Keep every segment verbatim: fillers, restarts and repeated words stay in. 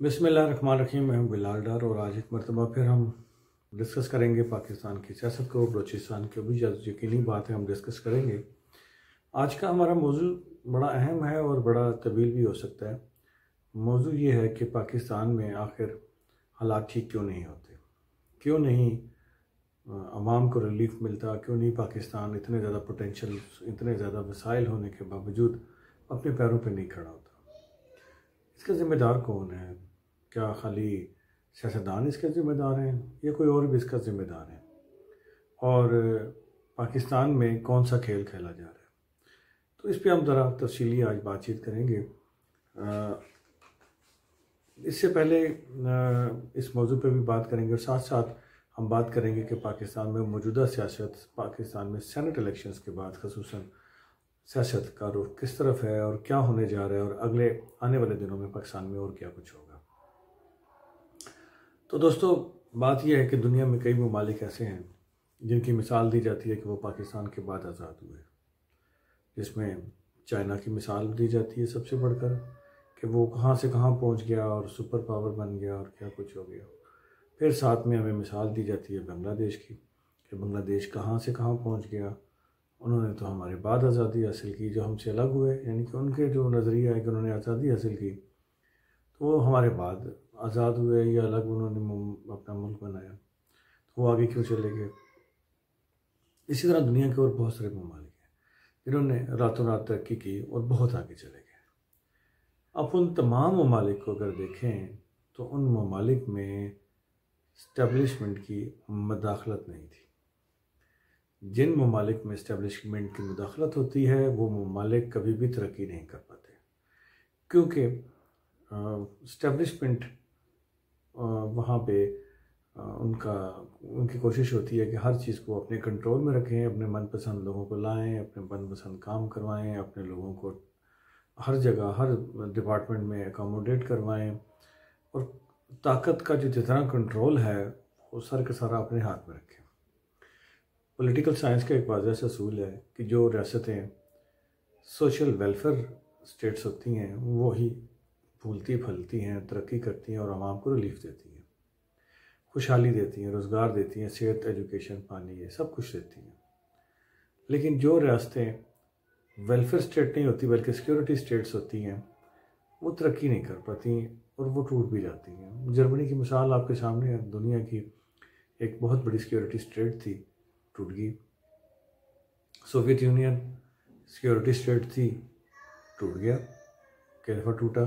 बिस्मिल्लाहिर्रहमानिर्रहीम। मैं हूं बिलाल डार और आज एक मरतबा फिर हम डिस्कस करेंगे पाकिस्तान की सियासत को। बलूचिस्तान की भी यकीनी बात है, हम डिस्कस करेंगे। आज का हमारा मौजू बड़ा अहम है और बड़ा तवील भी हो सकता है। मौजू ये है कि पाकिस्तान में आखिर हालात ठीक क्यों नहीं होते, क्यों नहीं आवाम को रिलीफ मिलता, क्यों नहीं पाकिस्तान इतने ज़्यादा पोटेंशल, इतने ज़्यादा वसाइल होने के बावजूद अपने पैरों पर नहीं खड़ा होता। इसका ज़िम्मेदार कौन है? क्या खाली सियासतदान इसके ज़िम्मेदार हैं या कोई और भी इसका ज़िम्मेदार है? और पाकिस्तान में कौन सा खेल खेला जा रहा है? तो इस पे हम ज़रा तफसीली आज बातचीत करेंगे। इससे पहले इस मौजू पे भी बात करेंगे और साथ साथ हम बात करेंगे कि पाकिस्तान में मौजूदा सियासत, पाकिस्तान में सेनेट इलेक्शंस के बाद ख़ुसूसन सियासत का रुख किस तरफ है और क्या होने जा रहा है, और अगले आने वाले दिनों में पाकिस्तान में और क्या कुछ होगा। तो दोस्तों, बात यह है कि दुनिया में कई ममालिक ऐसे हैं जिनकी मिसाल दी जाती है कि वो पाकिस्तान के बाद आज़ाद हुए, जिसमें चाइना की मिसाल दी जाती है सबसे बढ़कर कि वो कहाँ से कहाँ पहुँच गया और सुपर पावर बन गया और क्या कुछ हो गया। फिर साथ में हमें मिसाल दी जाती है बांग्लादेश की कि बांग्लादेश कहाँ से कहाँ पहुँच गया। उन्होंने तो हमारे बाद आज़ादी हासिल की, जो हमसे अलग हुए, यानी कि उनके जो नज़रिया है कि उन्होंने आज़ादी हासिल की तो वो हमारे बाद आज़ाद हुए या अलग उन्होंने अपना मुल्क बनाया, तो वो आगे क्यों चले गए। इसी तरह दुनिया के और बहुत सारे ममालिक हैं जिन्होंने रातों रात तरक्की की और बहुत आगे चले गए। अब उन तमाम ममालिक को अगर देखें तो उन ममालिक में इस्टेब्लिशमेंट की मदाखलत नहीं थी। जिन ममालिक में इस्टेब्लिशमेंट की मुदाखलत होती है वो ममालिक कभी भी तरक्की नहीं कर पाते, क्योंकि इस्टेब्लिशमेंट वहाँ पे आ, उनका उनकी कोशिश होती है कि हर चीज़ को अपने कंट्रोल में रखें, अपने मनपसंद लोगों को लाएं, अपने मनपसंद काम करवाएं, अपने लोगों को हर जगह हर डिपार्टमेंट में अकोमोडेट करवाएं, और ताकत का जो जितना कंट्रोल है वो सर के सारा अपने हाथ में रखें। पॉलिटिकल साइंस का एक वाज़ह सा असूल है कि जो रियासतें सोशल वेलफेयर स्टेट्स होती हैं वो ही फूलती फलती हैं, तरक्की करती हैं और आवाम को रिलीफ देती हैं, खुशहाली देती हैं, रोज़गार देती हैं, सेहत, एजुकेशन, पानी, ये सब कुछ देती हैं। लेकिन जो रियासतें वेलफेयर स्टेट नहीं होती बल्कि सिक्योरिटी स्टेट्स होती हैं वो तरक्की नहीं कर पाती और वो टूट भी जाती हैं। जर्मनी की मिसाल आपके सामने है, दुनिया की एक बहुत बड़ी सिक्योरिटी स्टेट थी, टूट गई। सोवियत यूनियन सिक्योरिटी स्टेट थी, टूट गया, कई दफ़ा टूटा।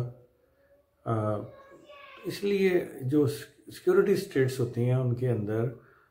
इसलिए जो सिक्योरिटी स्टेट्स होती हैं उनके अंदर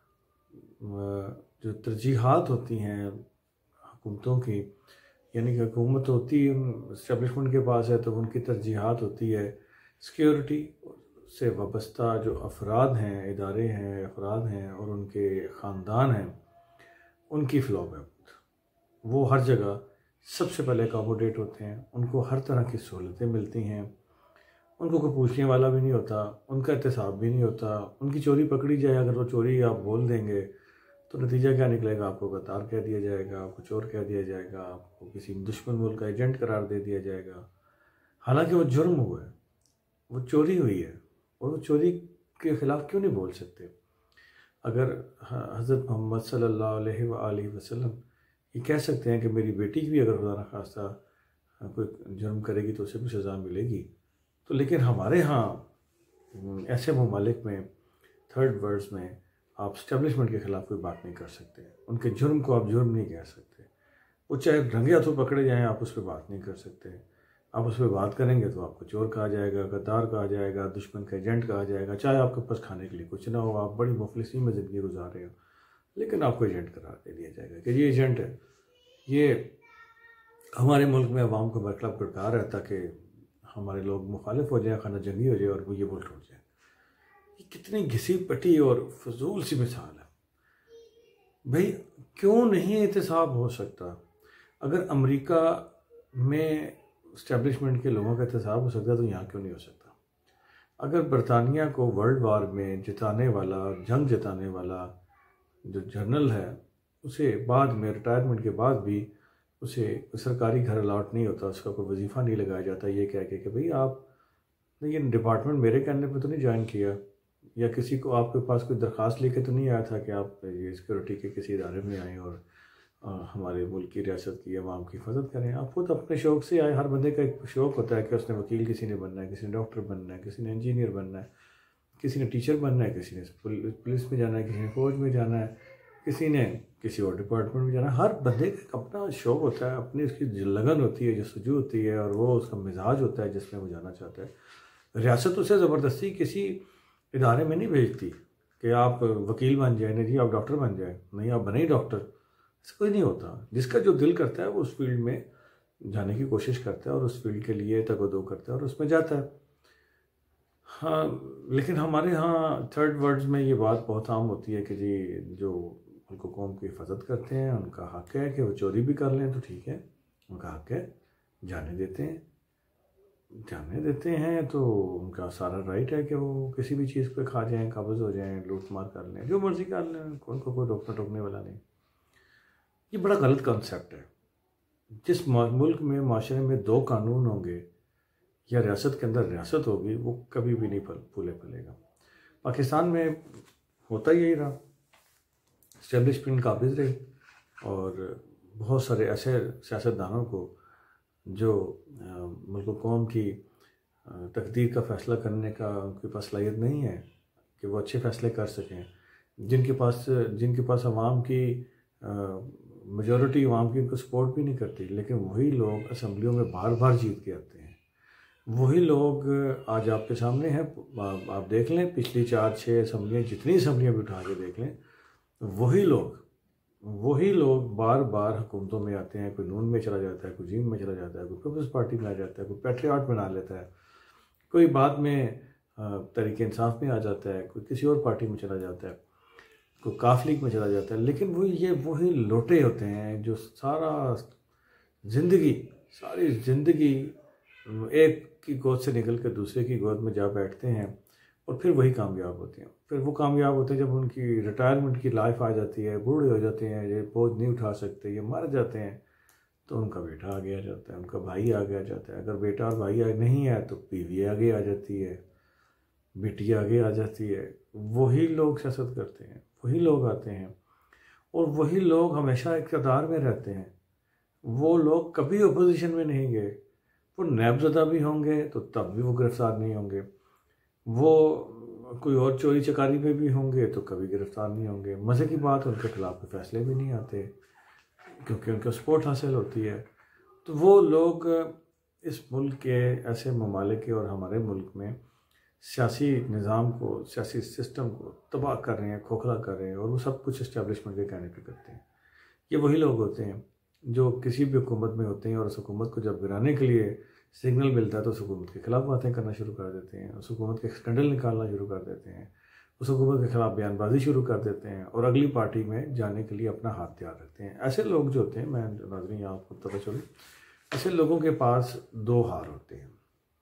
जो तरजीहात होती हैं हुकूमतों की, यानी कि हुकूमत होती है इस्टेब्लिशमेंट के पास है तो उनकी तरजीहात होती है सिक्योरिटी से वाबस्ता जो अफराद हैं, इदारे हैं, अफराद हैं और उनके ख़ानदान हैं, उनकी फ़लाह वो हर जगह सबसे पहले अकोमोडेट होते हैं, उनको हर तरह की सहूलतें मिलती हैं, उनको कोई पूछने वाला भी नहीं होता, उनका एहतसाब भी नहीं होता। उनकी चोरी पकड़ी जाए, अगर वो चोरी आप बोल देंगे तो नतीजा क्या निकलेगा? आपको गद्दार कह दिया जाएगा, आपको चोर कह दिया जाएगा, आपको किसी दुश्मन मुल्क का एजेंट करार दे दिया जाएगा। हालांकि वो जुर्म हुआ है, वो चोरी हुई है, और वो चोरी के ख़िलाफ़ क्यों नहीं बोल सकते? अगर हज़रत मोहम्मद सल्लल्लाहु अलैहि वसल्लम ये कह सकते हैं कि मेरी बेटी की भी अगर खुदा न खास्ता कोई जुर्म करेगी तो उसे भी सज़ा मिलेगी, तो लेकिन हमारे यहाँ ऐसे ममालिक में, थर्ड वर्ल्ड्स में, आप स्टैब्लिशमेंट के ख़िलाफ़ कोई बात नहीं कर सकते। उनके जुर्म को आप जुर्म नहीं कह सकते। वो चाहे रंगे हाथों पकड़े जाएँ, आप उस पर बात नहीं कर सकते। आप उस पर बात करेंगे तो आपको चोर कहा जाएगा, गद्दार कहा जाएगा, दुश्मन का एजेंट कहा जाएगा। चाहे आपके पास खाने के लिए कुछ ना हो, आप बड़ी मुफलिसी में ज़िंदगी गुजार रहे हो, लेकिन आपको एजेंट करार दे दिया जाएगा कि ये एजेंट है, ये हमारे मुल्क में अवाम को बरकलाब करता रहता ताकि हमारे लोग मुखालिफ हो जाए, खाना जंगी हो जाए और वो ये मुल्क उठ जाए। ये कितनी घिसी पटी और फजूल सी मिसाल है भाई। क्यों नहीं एहतसाब हो सकता? अगर अमेरिका में इस्टेब्लिशमेंट के लोगों का एहतसाब हो सकता तो यहाँ क्यों नहीं हो सकता? अगर बरतानिया को वर्ल्ड वार में जिताने वाला, जंग जिताने वाला जो जनरल है, उसे बाद में रिटायरमेंट के बाद भी उसे सरकारी घर अलाट नहीं होता, उसका कोई वजीफ़ा नहीं लगाया जाता, ये कह के कि भाई आप नहीं, ये डिपार्टमेंट मेरे कहने पे तो नहीं ज्वाइन किया, या किसी को आपके पास कोई दरख्वास्त लेके तो नहीं आया था कि आप ये सिक्योरिटी के किसी इदारे में आएँ और आ, हमारे मुल्क की रियासत की आवाम की हिफाजत करें। आप खुद अपने शौक़ से आए। हर बंदे का एक शौक़ होता है कि उसने वकील किसी ने बनना है, किसी ने डॉक्टर बनना है, किसी ने इंजीनियर बनना है, किसी ने टीचर बनना है, किसी ने पुलिस में जाना है, किसी ने फौज में जाना है, किसी ने किसी और डिपार्टमेंट में जाना है। हर बंदे का अपना शौक़ होता है, अपनी उसकी लगन होती है, जस्तजू होती है, और वो उसका मिजाज होता है जिसमें वो जाना चाहता है। रियासत उसे ज़बरदस्ती किसी इदारे में नहीं भेजती कि आप वकील बन जाए, नहीं जी आप डॉक्टर बन जाए, नहीं आप बने ही डॉक्टर, ऐसा कोई नहीं होता। जिसका जो दिल करता है वो उस फील्ड में जाने की कोशिश करता है और उस फील्ड के लिए तगदो करता है और उसमें जाता है। हाँ, लेकिन हमारे यहाँ थर्ड वर्ड्स में ये बात बहुत आम होती है कि जी जो उनको कौम की हिफाजत करते हैं उनका हक़ है कि वो चोरी भी कर लें तो ठीक है, उनका हक़ है, जाने देते हैं जाने देते हैं तो उनका सारा राइट है कि वो किसी भी चीज़ पे खा जाएं, काबज़ हो जाएं, लूट मार कर लें, जो मर्ज़ी कर लें, उनको कोई रोकना टोकने वाला नहीं। ये बड़ा गलत कॉन्सेप्ट है। जिस मुल्क में माशरे में दो कानून होंगे या रियासत के अंदर रियासत होगी, वो कभी भी नहीं फल फूले फलेगा। पाकिस्तान में होता यही रहा, इस्टेब्लिशमेंट काबिज़ रही और बहुत सारे ऐसे सियासतदानों को जो मुल्क कौम की तकदीर का फ़ैसला करने का उनके पास सलाहियत नहीं है कि वो अच्छे फ़ैसले कर सकें, जिनके पास जिनके पास अवाम की मेजॉरिटी अवाम की उनको सपोर्ट भी नहीं करती, लेकिन वही लोग असम्बलियों में बार बार जीत के आते हैं। वही लोग आज आपके सामने हैं, आप देख लें पिछली चार छः असम्बलियाँ, जितनी असम्बलियाँ भी उठा के देख लें, वही लोग वही लोग बार बार हुकूमतों में आते हैं। कोई नून में चला जाता है, कोई जीम में चला जाता है, कोई पीपल्स पार्टी में आ जाता है, कोई पैट्रियट बना लेता है, कोई बाद में तहरीक इंसाफ में आ जाता है, कोई किसी और पार्टी में चला जाता है, कोई काफ लीग में चला जाता है। लेकिन वो ये वही लोटे होते हैं जो सारा ज़िंदगी सारी ज़िंदगी एक की गोद से निकल कर दूसरे की गोद में जा बैठते हैं और फिर वही कामयाब होते हैं। फिर वो कामयाब होते हैं जब उनकी रिटायरमेंट की लाइफ आ जाती है, बूढ़े हो जाते हैं, ये बोझ नहीं उठा सकते, ये मर जाते हैं, तो उनका बेटा आगे आ जाता है, उनका भाई आगे आ जाता है। अगर बेटा और भाई आगे नहीं है तो बीवी आगे आ जाती है, बेटी आगे आ जाती है। वही लोग सियासत करते हैं, वही लोग आते हैं और वही लोग हमेशा इक़्तिदार में रहते हैं। वो लोग कभी अपोजिशन में नहीं गए। वो नैबज़दा भी होंगे तो तब भी वो गिरफ़्तार नहीं होंगे, वो कोई और चोरी चकारी में भी होंगे तो कभी गिरफ़्तार नहीं होंगे। मज़े की बात, उनके ख़िलाफ़ कोई फ़ैसले भी नहीं आते क्योंकि उनको सपोर्ट हासिल होती है। तो वो लोग इस मुल्क के ऐसे ममालिक के और हमारे मुल्क में सियासी निज़ाम को, सियासी सिस्टम को तबाह कर रहे हैं, खोखला कर रहे हैं और वो सब कुछ इस्टेब्लिशमेंट के कहने पे करते हैं। ये वही लोग होते हैं जो किसी भी हुकूमत में होते हैं और उस हुकूमत को जब गिराने के लिए सिग्नल मिलता है तो उस हुकूमत के ख़िलाफ़ बातें करना शुरू कर देते हैं, उस हुकूमत के स्कैंडल निकालना शुरू कर देते हैं, उस हुकूमत के ख़िलाफ़ बयानबाजी शुरू कर देते हैं और अगली पार्टी में जाने के लिए अपना हाथ तैयार रखते हैं। ऐसे लोग जो होते हैं, मैं नाज़रीन यहाँ आपको पता चलूँ, ऐसे लोगों के पास दो हार होते हैं।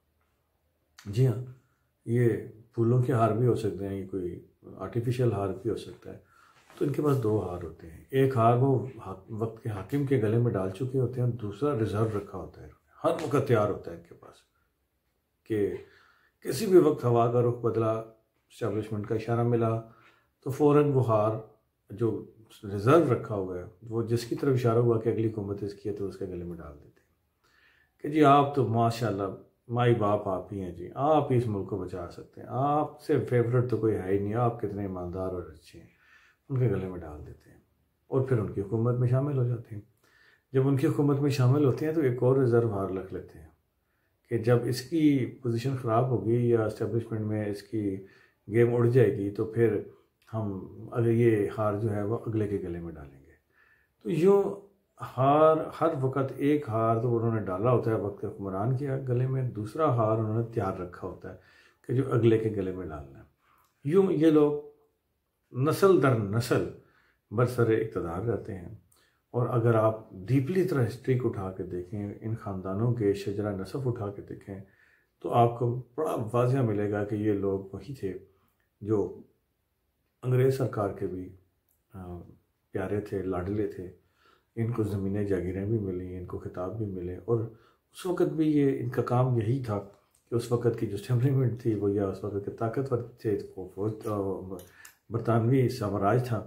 जी हाँ, ये फूलों के हार भी हो सकते हैं, ये कोई आर्टिफिशियल हार भी हो सकता है। तो इनके पास दो हार होते हैं। एक हार वो वक्त के हाकिम के गले में डाल चुके होते हैं, दूसरा रिजर्व रखा होता है, हर वक्त तैयार होता है इनके पास कि किसी भी वक्त हवा का रुख बदला, इस्टेब्लिशमेंट का इशारा मिला तो फ़ौरन वो हार जो रिज़र्व रखा हुआ है, वो जिसकी तरफ इशारा हुआ कि अगली हुकूमत इसकी है तो उसके गले में डाल देते हैं कि जी आप तो माशाल्लाह माई बाप आप ही हैं, जी आप ही इस मुल्क को बचा सकते हैं, आपसे फेवरेट तो कोई है ही नहीं, आप कितने ईमानदार और अच्छे हैं, उनके गले में डाल देते हैं और फिर उनकी हुकूमत में शामिल हो जाते हैं। जब उनकी हुकूमत में शामिल होते हैं तो एक और रिज़र्व हार रख लेते हैं कि जब इसकी पोजीशन ख़राब होगी या इस्टेब्लिशमेंट में इसकी गेम उड़ जाएगी तो फिर हम अगर ये हार जो है वो अगले के गले में डालेंगे। तो यूँ हार हर वक्त एक हार तो उन्होंने डाला होता है वक्त हुक्मरान के गले में, दूसरा हार उन्होंने तैयार रखा होता है कि जो अगले के गले में डालना है। यूँ ये लोग नस्ल दर नस्ल बरसरे इक़्तिदार रहते हैं और अगर आप डीपली तरह हिस्ट्री को उठा के देखें, इन ख़ानदानों के शजरा नसब उठा के देखें तो आपको बड़ा वाज़िया मिलेगा कि ये लोग वही थे जो अंग्रेज़ सरकार के भी प्यारे थे, लाडले थे। इनको ज़मीनें जागीरें भी मिली, इनको खिताब भी मिले और उस वक़्त भी ये इनका काम यही था कि उस वक़्त की जो टेम्परामेंट थी वो या उस वक़्त के ताकतवर थे वो फौज बरतानवी साम्राज्य था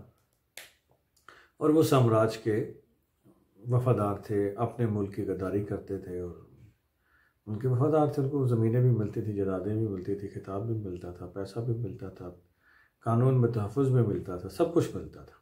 और वो साम्राज्य के वफ़ादार थे, अपने मुल्क की गद्दारी करते थे और उनके वफ़ादार थे। उनको ज़मीनें भी मिलती थी, जायदादें भी मिलती थी, खिताब भी मिलता था, पैसा भी मिलता था, कानून में तहफ़्फ़ुज़ भी मिलता था, सब कुछ मिलता था।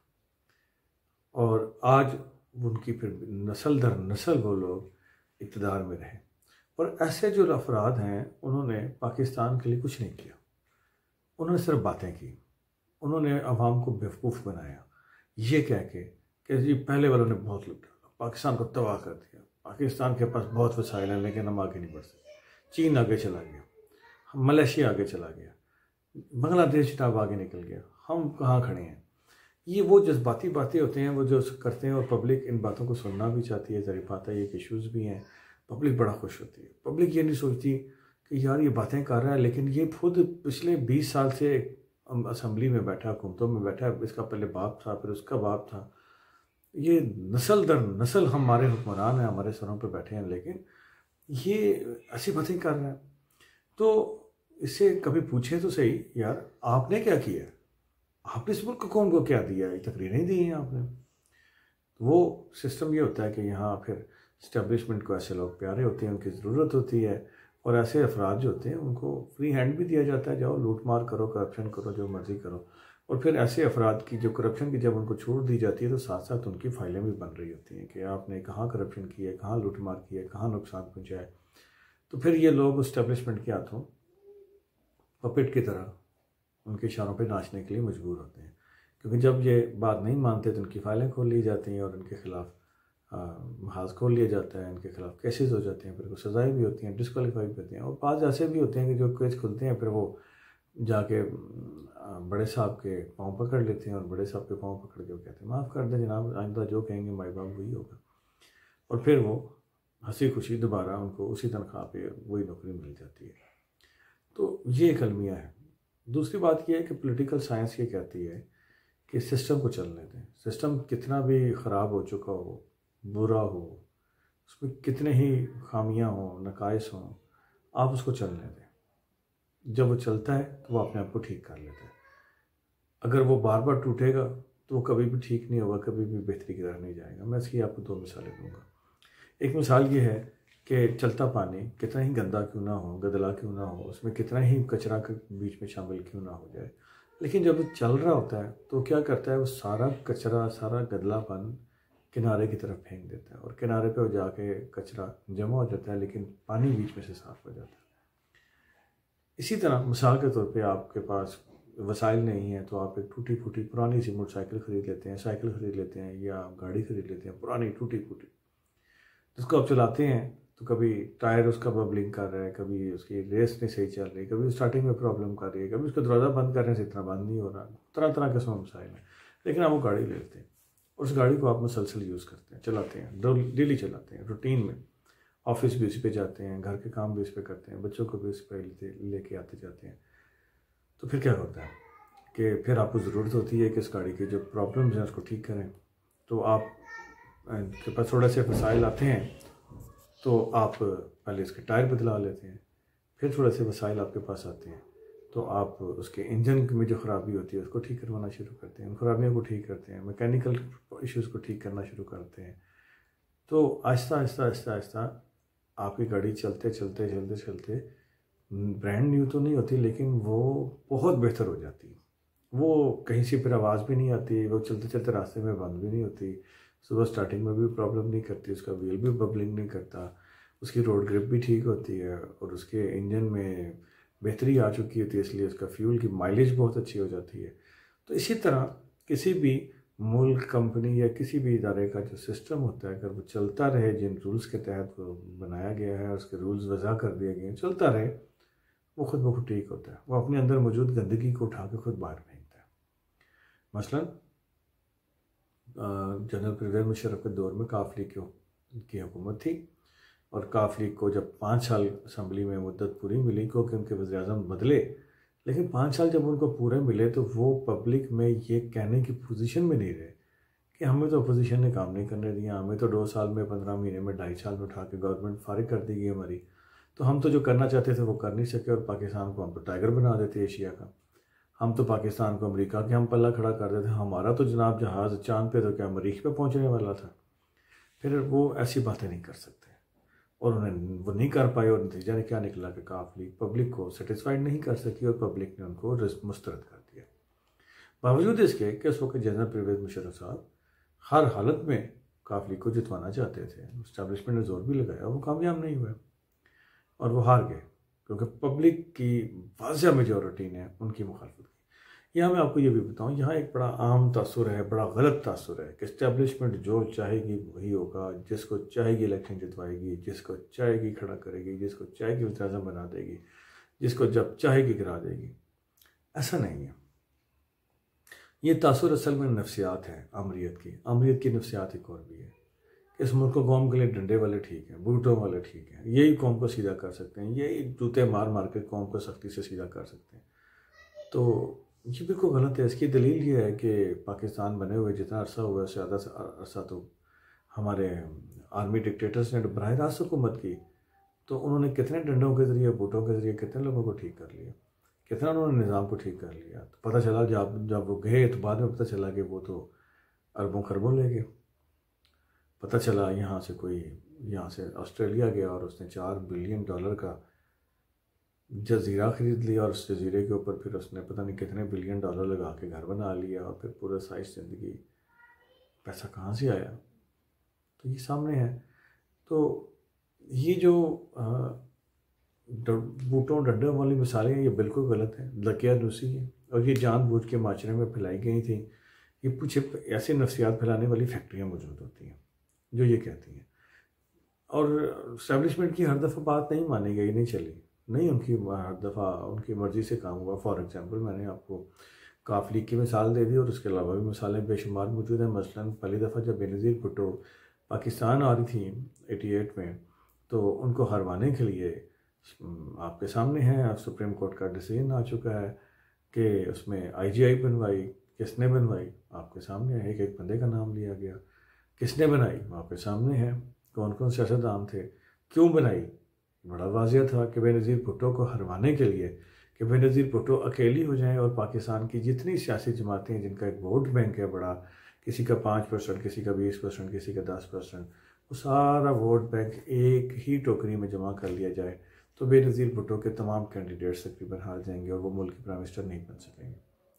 और आज उनकी फिर नस्ल दर नस्ल वो लोग इक़्तिदार में रहे। और ऐसे जो अफराद हैं उन्होंने पाकिस्तान के लिए कुछ नहीं किया, उन्होंने सिर्फ बातें की। उन्होंने अवाम को बेवकूफ़ बनाया ये कह के कि जी पहले वालों ने बहुत लूटा, पाकिस्तान को तबाह कर दिया, पाकिस्तान के पास बहुत वसाइल हैं लेकिन हम आगे नहीं बढ़ सकते, चीन आगे चला गया, मलेशिया आगे चला गया, बांग्लादेश जनाब आगे निकल गया, हम कहाँ खड़े हैं। ये वो जज्बाती बातें होते हैं वो जो करते हैं और पब्लिक इन बातों को सुनना भी चाहती है। ज़री बात है, ये इश्यूज़ भी हैं, पब्लिक बड़ा खुश होती है। पब्लिक ये नहीं सोचती कि यार ये बातें कर रहा है लेकिन ये खुद पिछले बीस साल से असम्बली में बैठा, हुकूमतों में बैठा, इसका पहले बाप था फिर उसका बाप था, ये नस्ल दर नस्ल हमारे हुक्मरान हैं, हमारे सरों पर बैठे हैं लेकिन ये ऐसी बातें कर रहे हैं। तो इससे कभी पूछे तो सही यार आपने क्या किया, आपने इस मुल्क को कौन को क्या दिया, ये तकरीरें दी हैं आपने। तो वो सिस्टम ये होता है कि यहाँ फिर इस्टेब्लिशमेंट को ऐसे लोग प्यारे होते हैं, उनकी ज़रूरत होती है और ऐसे अफराद जो होते हैं उनको फ्री हैंड भी दिया जाता है, जाओ लूट मार करो, करप्शन करो, जो मर्ज़ी करो। और फिर ऐसे अफराद की जो करप्शन की जब उनको छूट दी जाती है तो साथ साथ उनकी फाइलें भी बन रही होती हैं कि आपने कहाँ करप्शन की है, कहाँ लूट मार की है, कहाँ नुकसान पहुँचा है। तो फिर ये लोग इस्टेब्लिशमेंट के हाथों पपेट की तरह उनके इशारों पे नाचने के लिए मजबूर होते हैं, क्योंकि जब ये बात नहीं मानते तो उनकी फाइलें खोल ली जाती हैं और उनके खिलाफ महाज खोल लिया जाता है, उनके खिलाफ केसेस हो जाते हैं, फिर वो सज़ाएँ भी होती हैं, डिस्क्वालीफाई भी होती हैं। और बाज़ ऐसे भी होते हैं कि जो केस खुलते हैं फिर वो जाके बड़े साहब के पाँव पकड़ लेते हैं और बड़े साहब के पाँव पकड़ के वो कहते हैं माफ़ कर दें जनाब, आइंदा जो कहेंगे माई बाप वही होगा। और फिर वो हंसी खुशी दोबारा उनको उसी तनख्वाह पे वही नौकरी मिल जाती है। तो ये एक अलमिया है। दूसरी बात यह है कि पॉलिटिकल साइंस ये कहती है कि सिस्टम को चलने दें। सिस्टम कितना भी ख़राब हो चुका हो, बुरा हो, उसमें कितने ही खामियां हों, नकाइस हों, आप उसको चलने दें। जब वो चलता है तो वो अपने आप को ठीक कर लेता है। अगर वो बार बार टूटेगा तो वो कभी भी ठीक नहीं होगा, कभी भी बेहतरी की तरफ नहीं जाएगा। मैं इसकी आपको दो मिसालें दूँगा। एक मिसाल ये है कि चलता पानी कितना ही गंदा क्यों ना हो, गदला क्यों ना हो, उसमें कितना ही कचरा के बीच में शामिल क्यों ना हो जाए, लेकिन जब वो चल रहा होता है तो क्या करता है, वो सारा कचरा, सारा गदलापन किनारे की तरफ फेंक देता है और किनारे पे वो जाके कचरा जमा हो जाता है लेकिन पानी बीच में से साफ़ हो जाता है। इसी तरह मिसाल के तौर पे आपके पास वसाइल नहीं है तो आप एक टूटी फूटी पुरानी सी मोटरसाइकिल ख़रीद लेते हैं, साइकिल ख़रीद लेते हैं या गाड़ी ख़रीद लेते हैं पुरानी टूटी फूटी, जिसको आप चलाते हैं तो कभी टायर उसका बबलिंग कर रहा है, कभी उसकी रेस नहीं सही चल रही, कभी स्टार्टिंग में प्रॉब्लम कर रही है, कभी उसका दरवाज़ा बंद करने से इतना बंद नहीं हो रहा, तरह तरह के उसमें मसाइल हैं। लेकिन आप वो गाड़ी ले लेते हैं और उस गाड़ी को आप मुसलसल यूज़ करते हैं, चलाते हैं, डेली चलाते हैं, रूटीन में, ऑफिस भी इस पर जाते हैं, घर के काम भी इस पर करते हैं, बच्चों को भी इस पर लेके आते जाते हैं। तो फिर क्या होता है कि फिर आपको ज़रूरत होती है कि इस गाड़ी के जो प्रॉब्लम्स हैं उसको ठीक करें। तो आप के पास थोड़ा से वसाइल आते हैं तो आप पहले इसके टायर बदला लेते हैं, फिर थोड़े से वसाइल आपके पास आते हैं तो आप उसके इंजन में जो ख़राबी होती है उसको ठीक करवाना शुरू करते हैं, उन खराबियों को ठीक करते हैं, मैकेनिकल इश्यूज़ को ठीक करना शुरू करते हैं। तो आहिस्ता आहिस्ता आहिस्ता आहिस्ता आपकी गाड़ी चलते चलते चलते चलते ब्रांड न्यू तो नहीं होती लेकिन वो बहुत बेहतर हो जाती है। वो कहीं से फिर आवाज़ भी नहीं आती, वो चलते चलते रास्ते में बंद भी नहीं होती, सुबह स्टार्टिंग में भी प्रॉब्लम नहीं करती, उसका व्हील भी बबलिंग नहीं करता, उसकी रोड ग्रिप भी ठीक होती है और उसके इंजन में बेहतरी आ चुकी होती है, इसलिए उसका फ्यूल की माइलेज बहुत अच्छी हो जाती है। तो इसी तरह किसी भी मुल्क, कंपनी या किसी भी इदारे का जो सिस्टम होता है अगर वो चलता रहे, जिन रूल्स के तहत वो बनाया गया है, उसके रूल्स वज़ा कर दिए गए हैं, चलता रहे, वो खुद ब खुद ठीक होता है। वो अपने अंदर मौजूद गंदगी को उठा के खुद बाहर फेंकता है। मसलन जनरल परवेज़ मुशर्रफ के दौर में काफ लीग की हुकूमत थी और काफ लीग को जब पाँच साल असम्बली में मुद्दत पूरी मिली क्योंकि उनके वज़ीर-ए-आज़म बदले, लेकिन पाँच साल जब उनको पूरे मिले तो वो पब्लिक में ये कहने की पोजीशन में नहीं रहे कि हमें तो अपोजिशन ने काम नहीं करने दिया, हमें तो दो साल में, पंद्रह महीने में, ढाई साल में उठा के गवर्नमेंट फारिग कर दी गई हमारी, तो हम तो जो करना चाहते थे वो कर नहीं सके, और पाकिस्तान को हम तो टाइगर बना देते एशिया का। हम तो पाकिस्तान को अमेरिका के हम पल्ला खड़ा कर देते। हमारा तो जनाब जहाज़ चांद पे तो क्या मरीख पे पहुंचने वाला था। फिर वो ऐसी बातें नहीं कर सकते, और उन्हें वो नहीं कर पाए, और नतीजा क्या निकला कि काफ लीग पब्लिक को सेटिस्फाइड नहीं कर सकी और पब्लिक ने उनको मुस्तरद कर दिया। बावजूद इसके कि उस वक्त जनरल परवेज़ मुशर्रफ साहब हर हालत में काफ लीग को जितवाना चाहते थे, इस्टेब्लिशमेंट ने जोर भी लगाया, वो कामयाब नहीं हुए और वो हार गए, क्योंकि पब्लिक की वाज़ह मेजॉरिटी ने उनकी मुखालफत की। यहाँ मैं आपको ये भी बताऊँ, यहाँ एक बड़ा आम तासुर है, बड़ा गलत तासुर है कि इस्टेब्लिशमेंट जो चाहेगी वही होगा, जिसको चाहेगी इलेक्शन जितवाएगी, जिसको चाहेगी खड़ा करेगी, जिसको चाहेगी वज़ीर-ए-आज़म बना देगी, जिसको जब चाहेगी गिरा देगी। ऐसा नहीं है। ये तासुर असल में नफ्सियात है अमरीत की। अमरीत की नफ्सियात एक और भी है कि इस मुल्क को कौम के लिए डंडे वाले ठीक हैं, बूटों वाले ठीक हैं, यही कौम को सीधा कर सकते हैं, यही जूते मार मार के कौम को सख्ती से सीधा कर सकते हैं। तो ये बिल्कुल गलत है। इसकी दलील ये है कि पाकिस्तान बने हुए जितना अरसा हुआ है, उससे ज़्यादा से अरसा तो हमारे आर्मी डिक्टेटर्स ने बराह रास्त हुकूमत की, तो उन्होंने कितने डंडों के ज़रिए, बूटों के ज़रिए कितने लोगों को ठीक कर लिया, कितना उन्होंने निज़ाम को ठीक कर लिया। तो पता चला जब जब वो गए तो बाद में पता चला कि वो तो अरबों खरबों ले गए। पता चला यहाँ से कोई यहाँ से ऑस्ट्रेलिया गया और उसने चार बिलियन डॉलर का जजीरा ख़रीद लिया, और उस जजीरे के ऊपर फिर उसने पता नहीं कितने बिलियन डॉलर लगा के घर बना लिया, और फिर पूरा साइज ज़िंदगी पैसा कहाँ से आया। तो ये सामने है। तो ये जो बूटों डंडों वाली मिसालें हैं, ये बिल्कुल गलत है, दकियानूसी है, और ये जानबूझ के माशरे में फैलाई गई थी। ये कुछ ऐसे नफ्सियात फैलाने वाली फैक्ट्रियाँ मौजूद होती हैं जो ये कहती हैं, और इस्टेब्लिशमेंट की हर दफ़ा बात नहीं मानी गई, नहीं चली, नहीं उनकी हर दफ़ा उनकी मर्ज़ी से काम हुआ। फॉर एग्ज़ाम्पल मैंने आपको काफ लीग की मिसाल दे दी, और उसके अलावा भी मिसालें बेशुमार मौजूद हैं। मसलन पहली दफ़ा जब बेनज़ीर भुट्टो पाकिस्तान आ रही थी अठासी में, तो उनको हरवाने के लिए आपके सामने है, सुप्रीम कोर्ट का डिसीजन आ चुका है कि उसमें आई जी आई बनवाई। किसने बनवाई? आपके सामने है। एक एक बंदे का नाम लिया गया। किसने बनाई? आपके सामने है। कौन कौन सियासतदान थे, क्यों बनाई? बड़ा वाज़िया था कि बेनज़ीर भुट्टो को हरवाने के लिए, कि बेनज़ीर भुट्टो अकेली हो जाएं और पाकिस्तान की जितनी सियासी जमातें हैं जिनका एक वोट बैंक है बड़ा, किसी का पाँच परसेंट, किसी का बीस परसेंट, किसी का दस परसेंट, वो सारा वोट बैंक एक ही टोकरी में जमा कर लिया जाए, तो बेनज़ीर भुट्टो के तमाम कैंडिडेट्स तकरीबन हार जाएंगे और वो मुल्क के प्राइम मिनिस्टर नहीं बन सकेंगे।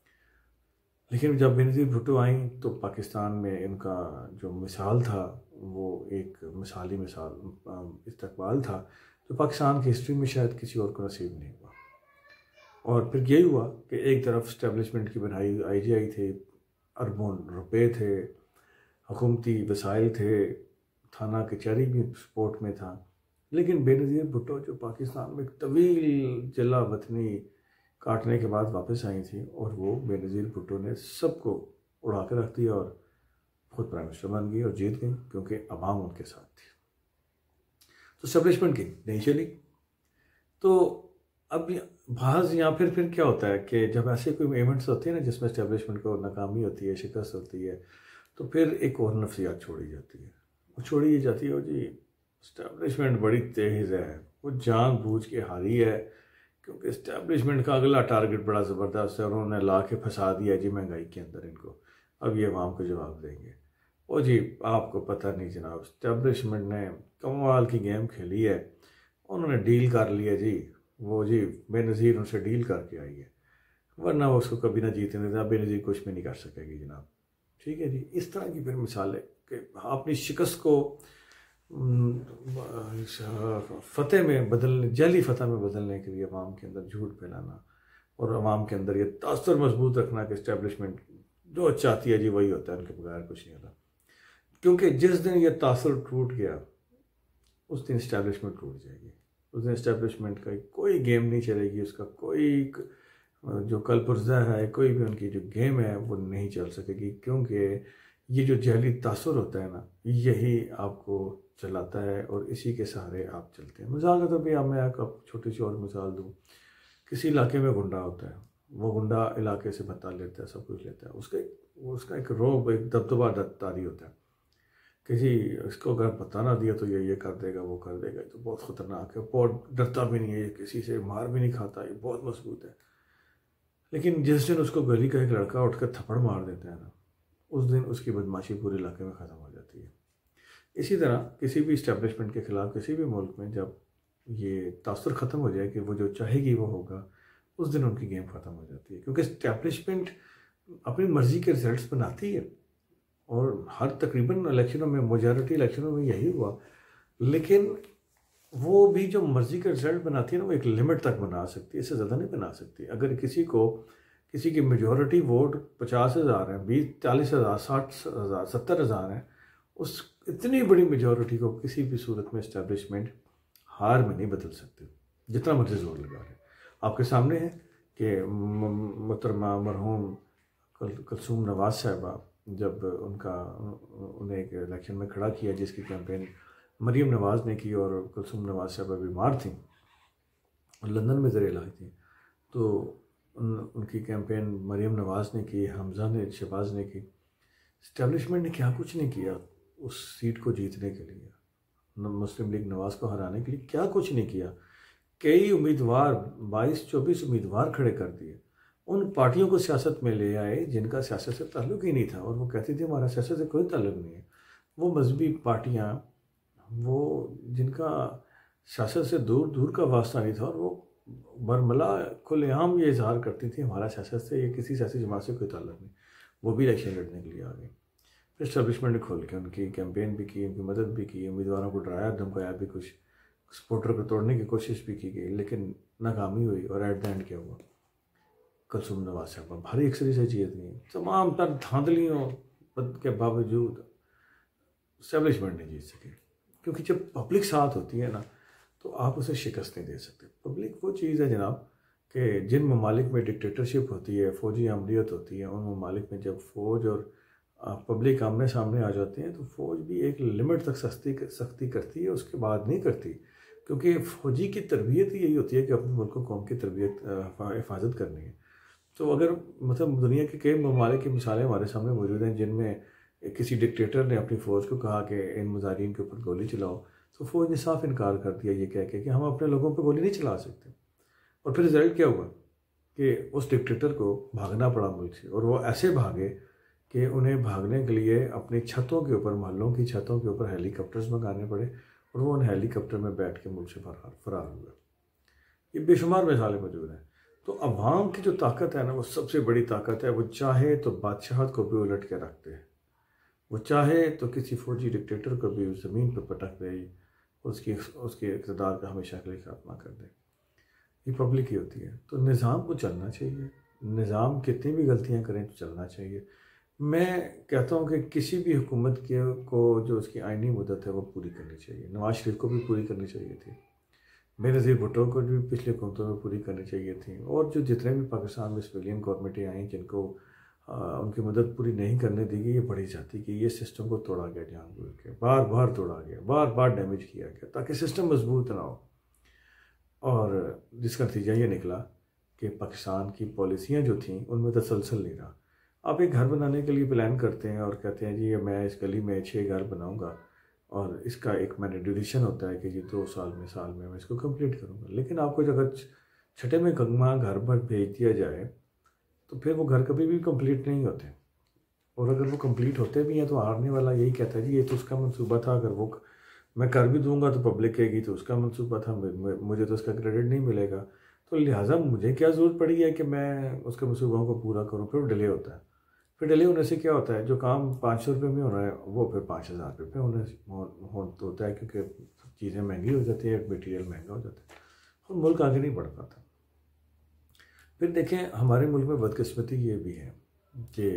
लेकिन जब बेनज़ीर भुट्टो आई तो पाकिस्तान में इनका जो मिसाल था वो एक मिसाली मिसाल इस्तकबाल था, जो पाकिस्तान की हिस्ट्री में शायद किसी और को नसीब नहीं हुआ। और फिर यही हुआ कि एक तरफ इस्टेब्लिशमेंट की बनाई आई जी आई थे, अरबों रुपए थे, हुकूमती वसाइल थे, थाना कचहरी भी सपोर्ट में था, लेकिन बेनज़ीर भुट्टो जो पाकिस्तान में एक तवील जिला वतनी काटने के बाद वापस आई थी, और वो बेनज़ीर भुट्टो ने सबको उड़ा के रख दिया और खुद प्राइम मिनिस्टर बन गई और जीत गई, क्योंकि अवाम उनके साथ थी। तो इस्टेब्लिशमेंट की नहीं चली। तो अब बाज़ या फिर फिर क्या होता है कि जब ऐसे कोई इवेंट्स होते हैं ना जिसमें इस्टेब्लिशमेंट को नाकामी होती है, शिकस्त होती है, तो फिर एक और नफ्सियात छोड़ी जाती है। वो छोड़ी ये जाती है जी इस्टेब्लिशमेंट बड़ी तेज़ है, वो जानबूझ के हारी है, क्योंकि इस्टेब्लिशमेंट का अगला टारगेट बड़ा ज़बरदस्त है और उन्होंने ला के फंसा दिया जी महंगाई के अंदर इनको, अब ये अवाम को जवाब देंगे। ओ जी आपको पता नहीं जनाब, इस्टेब्लिशमेंट ने कमाल की गेम खेली है, उन्होंने डील कर लिया जी, वो जी बेनज़ीर उनसे डील करके आई है, वरना वो उसको कभी ना जीतने देता, बेनज़ीर कुछ भी नहीं कर सकेगी जनाब। ठीक है जी। इस तरह की फिर मिसाल है कि अपनी शिकस्त को फतेह में बदलने, जली फतेह में बदलने के लिए अवाम के अंदर झूठ फैलाना और अवाम के अंदर ये तासुर मजबूत रखना कि इस्टेब्लिशमेंट जो चाहती है जी वही होता है, उनके बगैर कुछ नहीं होता। क्योंकि जिस दिन ये तासुर टूट गया उस दिन इस्टेब्लिशमेंट टूट जाएगी, उस दिन इस्टेब्लिशमेंट का कोई गेम नहीं चलेगी, उसका कोई जो कल पुर्जा है, कोई भी उनकी जो गेम है वो नहीं चल सकेगी, क्योंकि ये जो जहली तासुर होता है ना, यही आपको चलाता है और इसी के सहारे आप चलते हैं। मिसाल के तौर पर अब मैं आपको छोटी सी और मिसाल दूँ, किसी इलाके में गुंडा होता है, वो गुंडा इलाके से भत्ता लेता है, सब कुछ लेता है, उसका उसका एक रोब, एक दबदबा तारी होता है। किसी इसको अगर पता ना दिया तो ये ये कर देगा, वो कर देगा, तो बहुत ख़तरनाक है, बहुत डरता भी नहीं है, ये किसी से मार भी नहीं खाता, ये बहुत मजबूत है। लेकिन जिस दिन उसको गली का एक लड़का उठकर थप्पड़ मार देता है ना, उस दिन उसकी बदमाशी पूरे इलाके में ख़त्म हो जाती है। इसी तरह किसी भी इस्टेब्लिशमेंट के ख़िलाफ़ किसी भी मुल्क में जब ये तासुर ख़त्म हो जाए कि वो जो चाहेगी वो होगा, उस दिन उनकी गेम ख़त्म हो जाती है। क्योंकि इस्टेब्लिशमेंट अपनी मर्ज़ी के रिजल्ट्स बनाती है और हर तकरीबन इलेक्शनों में, मेजॉरिटी इलेक्शनों में यही हुआ। लेकिन वो भी जो मर्ज़ी का रिजल्ट बनाती है ना, वो एक लिमिट तक बना सकती है, इससे ज़्यादा नहीं बना सकती। अगर किसी को किसी की मेजॉरिटी वोट पचास हज़ार है, बीस चालीस हज़ार साठ हज़ार सत्तर हज़ार है, उस इतनी बड़ी मेजॉरिटी को किसी भी सूरत में इस्टेब्लिशमेंट हार में नहीं बदल सकते, जितना मर्जी जोर लगा रहे। आपके सामने है कि मोहतरमा मरहूम कुलसूम नवाज साहिबा, जब उनका उन्हें एक इलेक्शन में खड़ा किया जिसकी कैंपेन मरीम नवाज़ ने की और कुलसूम नवाज साहिबा बीमार थी और लंदन में ज़ेर इलाज थी, तो उन उनकी कैंपेन मरीम नवाज़ ने की, हमज़ा ने, शहबाज ने की। इस्टेब्लिशमेंट ने क्या कुछ नहीं किया उस सीट को जीतने के लिए, मुस्लिम लीग नवाज़ को हराने के लिए क्या कुछ नहीं किया। कई उम्मीदवार, बाईस चौबीस उम्मीदवार खड़े कर दिए, उन पार्टियों को सियासत में ले आए जिनका सियासत से ताल्लुक़ ही नहीं था, और वो कहती थी हमारा सियासत से कोई ताल्लुक़ नहीं है। वो मजहबी पार्टियाँ, वो जिनका सियासत से दूर दूर का वास्ता नहीं था, और वो बरमला खुलेआम ये इजहार करती थी हमारा सियासत से, ये किसी सियासी जमात से कोई ताल्लुक़ नहीं, वो भी इलेक्शन लड़ने के लिए आ गई। फिर इस्टेब्लिशमेंट ने खोल के उनकी कैंपेन भी की, उनकी मदद भी की, उम्मीदवारों को डराया धमकाया भी, कुछ सपोर्टर को तोड़ने की कोशिश भी की गई, लेकिन नाकामी हुई। और एट द एंड क्या हुआ, कुलसूम नवाज साहब भारी अक्सरी से जीत गई। तमाम तर धांधलियों के बावजूद इस्टेब्लिशमेंट नहीं जीत सके, क्योंकि जब पब्लिक साथ होती है ना, तो आप उसे शिकस्त नहीं दे सकते। पब्लिक वो चीज़ है जनाब कि जिन ममालिक में डिक्टेटरशिप होती है, फ़ौजी अमलीत होती है, उन ममालिक में जब फ़ौज और पब्लिक आमने सामने आ जाते हैं तो फ़ौज भी एक लिमिट तक सख्ती सख्ती करती है, उसके बाद नहीं करती। क्योंकि फ़ौजी की तरबियत ही यही होती है कि अपने मुल्क को, कौम की तरबियत हिफाजत करनी है। तो अगर मतलब दुनिया के कई ममालिक की मिसालें हमारे सामने मौजूद हैं जिनमें किसी डिक्टेटर ने अपनी फ़ौज को कहा कि इन मुजाहिरीन के ऊपर गोली चलाओ, तो फ़ौज ने साफ इनकार कर दिया ये कह के कि हम अपने लोगों पर गोली नहीं चला सकते। और फिर रिज़ल्ट क्या हुआ कि उस डिक्टेटर को भागना पड़ा मुल्क से, और वो ऐसे भागे कि उन्हें भागने के लिए अपनी छतों के ऊपर, महलों की छतों के ऊपर हेलीकॉप्टर्स मंगाने पड़े, और वो उन हेलीकॉप्टर में बैठ के मुल्क से फरार फरार हुए। ये बेशुमार मिसालें मौजूद हैं। तो अवाम की जो ताकत है ना, वो सबसे बड़ी ताकत है। वो चाहे तो बादशाहत को भी उलट के रखते हैं, वो चाहे तो किसी फौजी डिक्टेटर को भी उस ज़मीन पर पटक दे, उसकी उसके इक़्तिदार का हमेशा के लिए खात्मा कर दे। ये पब्लिक ही होती है। तो निज़ाम को चलना चाहिए, निज़ाम कितनी भी गलतियाँ करें तो चलना चाहिए। मैं कहता हूँ कि किसी भी हुकूमत के को जो उसकी आइनी मुद्दत है वो पूरी करनी चाहिए। नवाज शरीफ को भी पूरी करनी चाहिए थी, बेनज़ीर भुट्टो को भी पिछले हुकूमतों में पूरी करनी चाहिए थी, और जो जितने भी पाकिस्तान में सिविलियन गवर्नमेंटें आई जिनको आ, उनकी मदद पूरी नहीं करने दी गई, ये बड़ी जाती कि ये सिस्टम को तोड़ा गया, जानबूझ के बार बार तोड़ा गया, बार बार डैमेज किया गया ताकि सिस्टम मजबूत ना हो। और जिसका नतीजा ये निकला कि पाकिस्तान की पॉलिसियाँ जो थीं उनमें तसलसल नहीं रहा। आप एक घर बनाने के लिए प्लान करते हैं और कहते हैं जी मैं इस गली में छः घर बनाऊंगा, और इसका एक मैंने ड्यूरेशन होता है कि जी दो साल में साल में मैं इसको कंप्लीट करूंगा। लेकिन आपको अगर छठे में गंगा घर पर भेज दिया जाए तो फिर वो घर कभी भी कंप्लीट नहीं होते, और अगर वो कंप्लीट होते भी हैं तो हारने वाला यही कहता है जी ये तो उसका मंसूबा था, अगर वो मैं कर भी दूंगा तो पब्लिक कहेगी तो उसका मंसूबा था, मुझे तो उसका क्रेडिट नहीं मिलेगा, तो लिहाजा मुझे क्या ज़रूरत पड़ी है कि मैं उसके मंसूबों को पूरा करूँ। फिर डिले होता है। फिर डिले होने से क्या होता है, जो काम पाँच सौ रुपये में हो रहा है वो फिर पाँच हज़ार रुपये होने हो, होता है, क्योंकि चीज़ें महंगी हो जाती है, मटीरियल महंगा हो जाता है और मुल्क आगे नहीं बढ़ पाता। फिर देखें हमारे मुल्क में बदकिस्मती ये भी है कि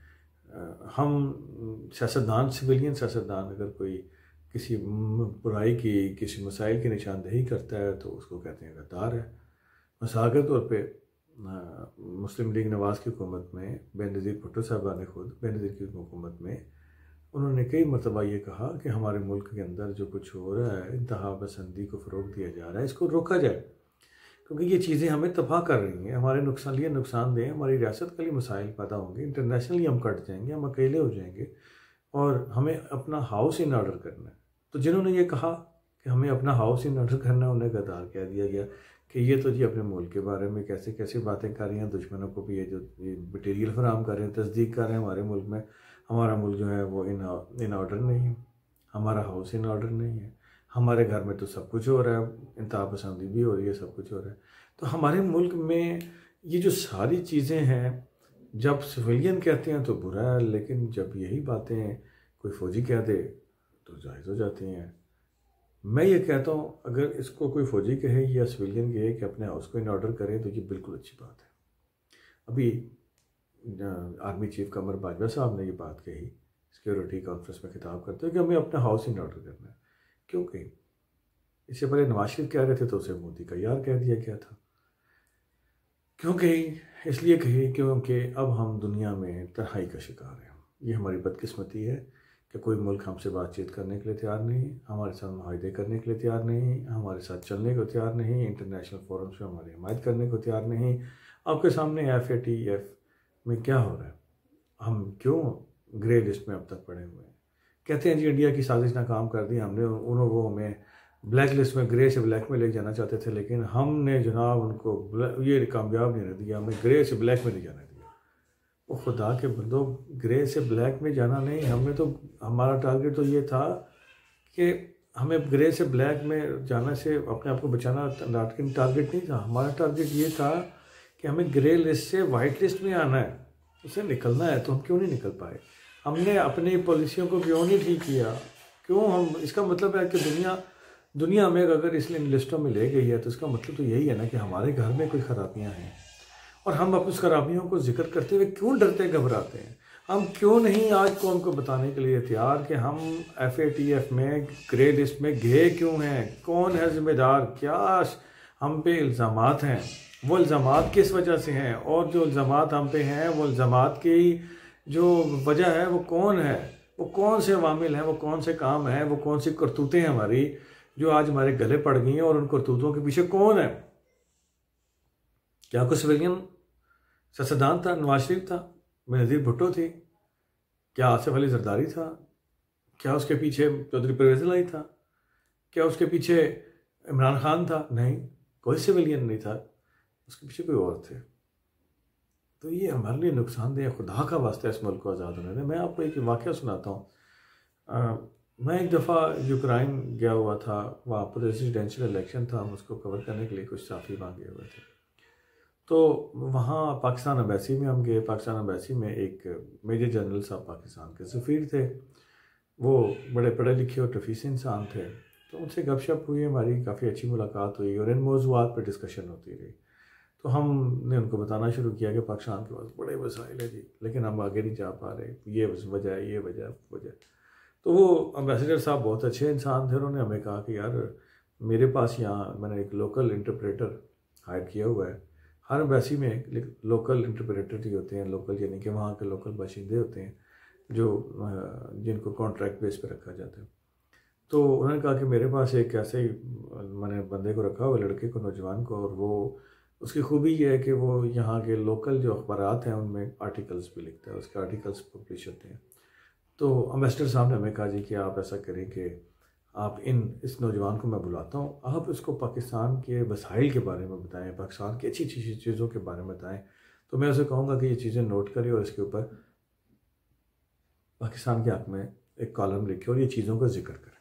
हम सियासतदान, सिविलियन सियासतदान अगर कोई किसी बुराई की, किसी मसाइल की निशानदेही करता है तो उसको कहते हैं गद्दार है। मिसाल के तौर पे मुस्लिम लीग नवाज़ की हुकूमत में बेनज़ीर भुट्टो साहबा ने खुद बेनज़ीर की हुकूमत में उन्होंने कई मरतबा ये कहा कि हमारे मुल्क के अंदर जो कुछ हो रहा है, इंतहा पसंदी को फ़रोग़ दिया जा रहा है, इसको रोका जाए, क्योंकि ये चीज़ें हमें तबाह कर रही हैं, हमारे नुकसान लिए नुकसानदेह, हमारी रियासत के लिए मसाइल पैदा होंगे, इंटरनेशनली हम कट जाएंगे, हम अकेले हो जाएंगे, और हमें अपना हाउस इन ऑर्डर करना है। तो जिन्होंने ये कहा कि हमें अपना हाउस इन ऑर्डर करना है, उन्हें गद्दार कह दिया गया कि ये तो जी अपने मुल्क के बारे में कैसे कैसे बातें कर रही हैं, दुश्मनों को भी ये जो ये मटीरियल फराहम कर रहे हैं, तस्दीक कर रहे हैं हमारे मुल्क में, हमारा मुल्क जो है वो इन इन ऑर्डर नहीं है, हमारा हाउस इन ऑर्डर नहीं है, हमारे घर में तो सब कुछ हो रहा है, इंतहा पसंदी भी हो रही है, सब कुछ हो रहा है। तो हमारे मुल्क में ये जो सारी चीज़ें हैं, जब सिविलियन कहते हैं तो बुरा है, लेकिन जब यही बातें कोई फ़ौजी कह दे तो जायज़ हो जाती हैं। मैं ये कहता हूँ अगर इसको कोई फ़ौजी कहे या सिविलियन कहे कि अपने हाउस को इन ऑर्डर करें तो ये बिल्कुल अच्छी बात है। अभी आर्मी चीफ कमर बाजवा साहब ने ये बात कही सिक्योरिटी कॉन्फ्रेंस में खिताब करते हुए कि हमें अपना हाउस इन ऑर्डर करना है। क्योंकि इससे पहले नवाज शरीफ कह रहे थे तो उसे मोदी का यार कह दिया गया था। क्योंकि इसलिए कही क्योंकि अब हम दुनिया में तन्हाई का शिकार हैं। ये हमारी बदकिस्मती है कि कोई मुल्क हमसे बातचीत करने के लिए तैयार नहीं, हमारे साथ मुआहदे करने के लिए तैयार नहीं, हमारे साथ चलने को तैयार नहीं, इंटरनेशनल फोरम्स में हमारी हिमायत करने को तैयार नहीं। आपके सामने एफ ए टी एफ में क्या हो रहा है, हम क्यों ग्रे लिस्ट में अब तक पड़े हुए हैं। कहते हैं जी इंडिया की साजिश नाकाम कर दी हमने, उन्होंने वो हमें ब्लैक लिस्ट में ग्रे से ब्लैक में ले जाना चाहते थे, लेकिन हमने जनाब उनको ये कामयाब नहीं दिया, हमें ग्रे से ब्लैक में ले जाना दिया। वो खुदा के बंदो, ग्रे से ब्लैक में जाना नहीं, हमें तो हमारा टारगेट तो ये था कि हमें ग्रे से ब्लैक में जाना से अपने आप को बचाना टारगेट नहीं था। हमारा टारगेट ये था कि हमें ग्रे लिस्ट से वाइट लिस्ट में आना है, उसे निकलना है। तो हम क्यों नहीं निकल पाए? हमने अपनी पॉलिसियों को क्यों नहीं ठीक किया? क्यों हम, इसका मतलब है कि दुनिया दुनिया में अगर इसलिए लिस्टों में ले गई है तो इसका मतलब तो यही है ना कि हमारे घर में कोई खराबियां हैं, और हम अपनी खराबियों को जिक्र करते हुए क्यों डरते घबराते हैं? हम क्यों नहीं आज कौम को बताने के लिए तैयार कि हम एफ ए टी एफ में ग्रे लिस्ट में गए क्यों हैं, कौन है जिम्मेदार, क्या हम पे इल्ज़ामात हैं, वो इल्ज़ामात किस वजह से हैं, और जो इल्ज़ामात हम पे हैं वो इल्ज़ामात की जो वजह है वो कौन है, वो कौन से अवामिल हैं, वो कौन से काम हैं, वो कौन सी करतूतें हैं हमारी जो आज हमारे गले पड़ गई हैं, और उन करतूतों के पीछे कौन है? क्या कोई सिविलियन सियासतदान था? नवाज शरीफ था? बेनज़ीर भुट्टो थी? क्या आसिफ अली जरदारी था? क्या उसके पीछे चौधरी परवेज़ इलाही था? क्या उसके पीछे इमरान खान था? नहीं, कोई सिविलियन नहीं था, उसके पीछे कोई और थे। तो ये हमारे लिए नुकसानदेह है। खुदा का वास्ता इस मुल्क को आज़ाद होने दें। मैं आपको एक वाक़या सुनाता हूँ। मैं एक दफ़ा यूक्रेन गया हुआ था, वहाँ पर प्रेसिडेंशियल इलेक्शन था, हम उसको कवर करने के लिए कुछ साथी वहाँ गए हुए थे। तो वहाँ पाकिस्तान अम्बेसी में हम गए। पाकिस्तान अम्बेसी में एक मेजर जनरल साहब पाकिस्तान के सफ़ीर थे, वो बड़े पढ़े लिखे और टफीस इंसान थे। तो उनसे गपशप हुई, हमारी काफ़ी अच्छी मुलाकात हुई और इन मौज़ूआत पर डिस्कशन होती रही। तो हमने उनको बताना शुरू किया कि पाकिस्तान के पास बड़े वसाइल है जी, लेकिन हम आगे नहीं जा पा रहे, ये वजह है, ये वजह वजह तो वो अम्बेसडर साहब बहुत अच्छे इंसान थे, उन्होंने हमें कहा कि यार मेरे पास यहाँ मैंने एक लोकल इंटरप्रेटर हायर किया हुआ है। हर एम्बेसी में लोकल इंटरप्रेटर ही होते हैं, लोकल यानी कि वहाँ के लोकल बाशिंदे होते हैं जो जिनको कॉन्ट्रैक्ट बेस पे रखा जाता है। तो उन्होंने कहा कि मेरे पास एक ऐसे ही मैंने बंदे को रखा हुआ, लड़के को, नौजवान को, और वो उसकी खूबी ये है कि वो यहाँ के लोकल जो अखबारात हैं उनमें आर्टिकल्स भी लिखता है, उसके आर्टिकल्स पब्लिश होते हैं। तो अम्बेसडर साहब ने हमें कहा जी कि आप ऐसा करें कि आप इन इस नौजवान को मैं बुलाता हूँ, आप इसको पाकिस्तान के वसाइल के बारे में बताएं, पाकिस्तान की अच्छी अच्छी चीज़ों के बारे में बताएं। तो मैं उसे कहूँगा कि ये चीज़ें नोट करें और इसके ऊपर पाकिस्तान के हक़ में एक कॉलम लिखे और ये चीज़ों का जिक्र करें।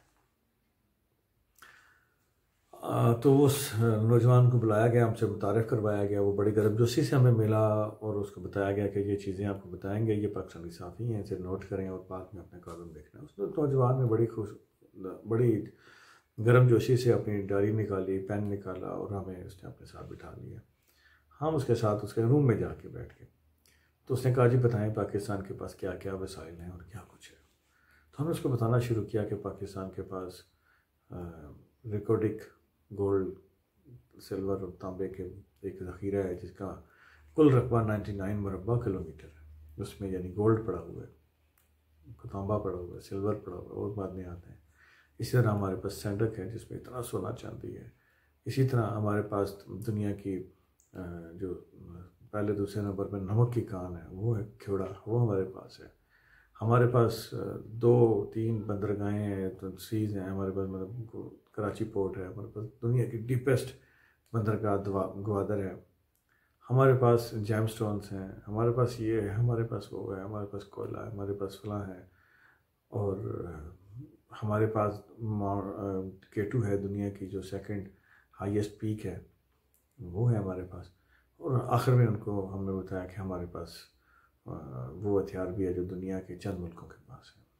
तो उस नौजवान को बुलाया गया, हमसे मुतारिफ़ करवाया गया, वो बड़ी गर्मजोशी से हमें मिला और उसको बताया गया कि ये चीज़ें आपको बताएंगे, ये पाकिस्तानी साफ़ी हैं, इसे नोट करें और बाद में अपने कॉलम देखना। उस नौजवान ने बड़ी खुश बड़ी गर्मजोशी से अपनी डायरी निकाली, पेन निकाला और हमें उसने अपने साथ बिठा लिया। हम उसके साथ उसके रूम में जाके बैठ गए। तो उसने कहा जी बताएं पाकिस्तान के पास क्या क्या वसाइल हैं और क्या कुछ है। तो हमने उसको बताना शुरू किया कि पाकिस्तान के पास रिकॉर्डिक गोल्ड, सिल्वर और तांबे के एक ज़ख़ीरा है जिसका कुल रकबा निन्यानवे मुरबा किलोमीटर है। उसमें यानी गोल्ड पड़ा हुआ है, तांबा पड़ा हुआ है, सिल्वर पड़ा हुआ है और बाद में आते हैं। इसी तरह हमारे पास सैंडक है जिसमें इतना सोना चांदी है। इसी तरह हमारे पास दुनिया की जो पहले दूसरे नंबर पर नमक की कान है वो है खेवड़ा, वो हमारे पास है। हमारे पास दो तीन बंदरगाहें हैं, तो सीज हैं हमारे पास, मतलब कराची पोर्ट है हमारे पास, दुनिया की डीपेस्ट बंदरगाह ग्वादर है, हमारे पास जैम स्टोन्स हैं, हमारे पास ये है, हमारे पास वो है, हमारे पास कोयला है, हमारे पास फलां है, और हमारे पास केटू है, दुनिया की जो सेकंड हाईएस्ट पीक है वो है हमारे पास। और आखिर में उनको हमने बताया कि हमारे पास वो हथियार भी है जो दुनिया के चंद मुल्कों के पास है।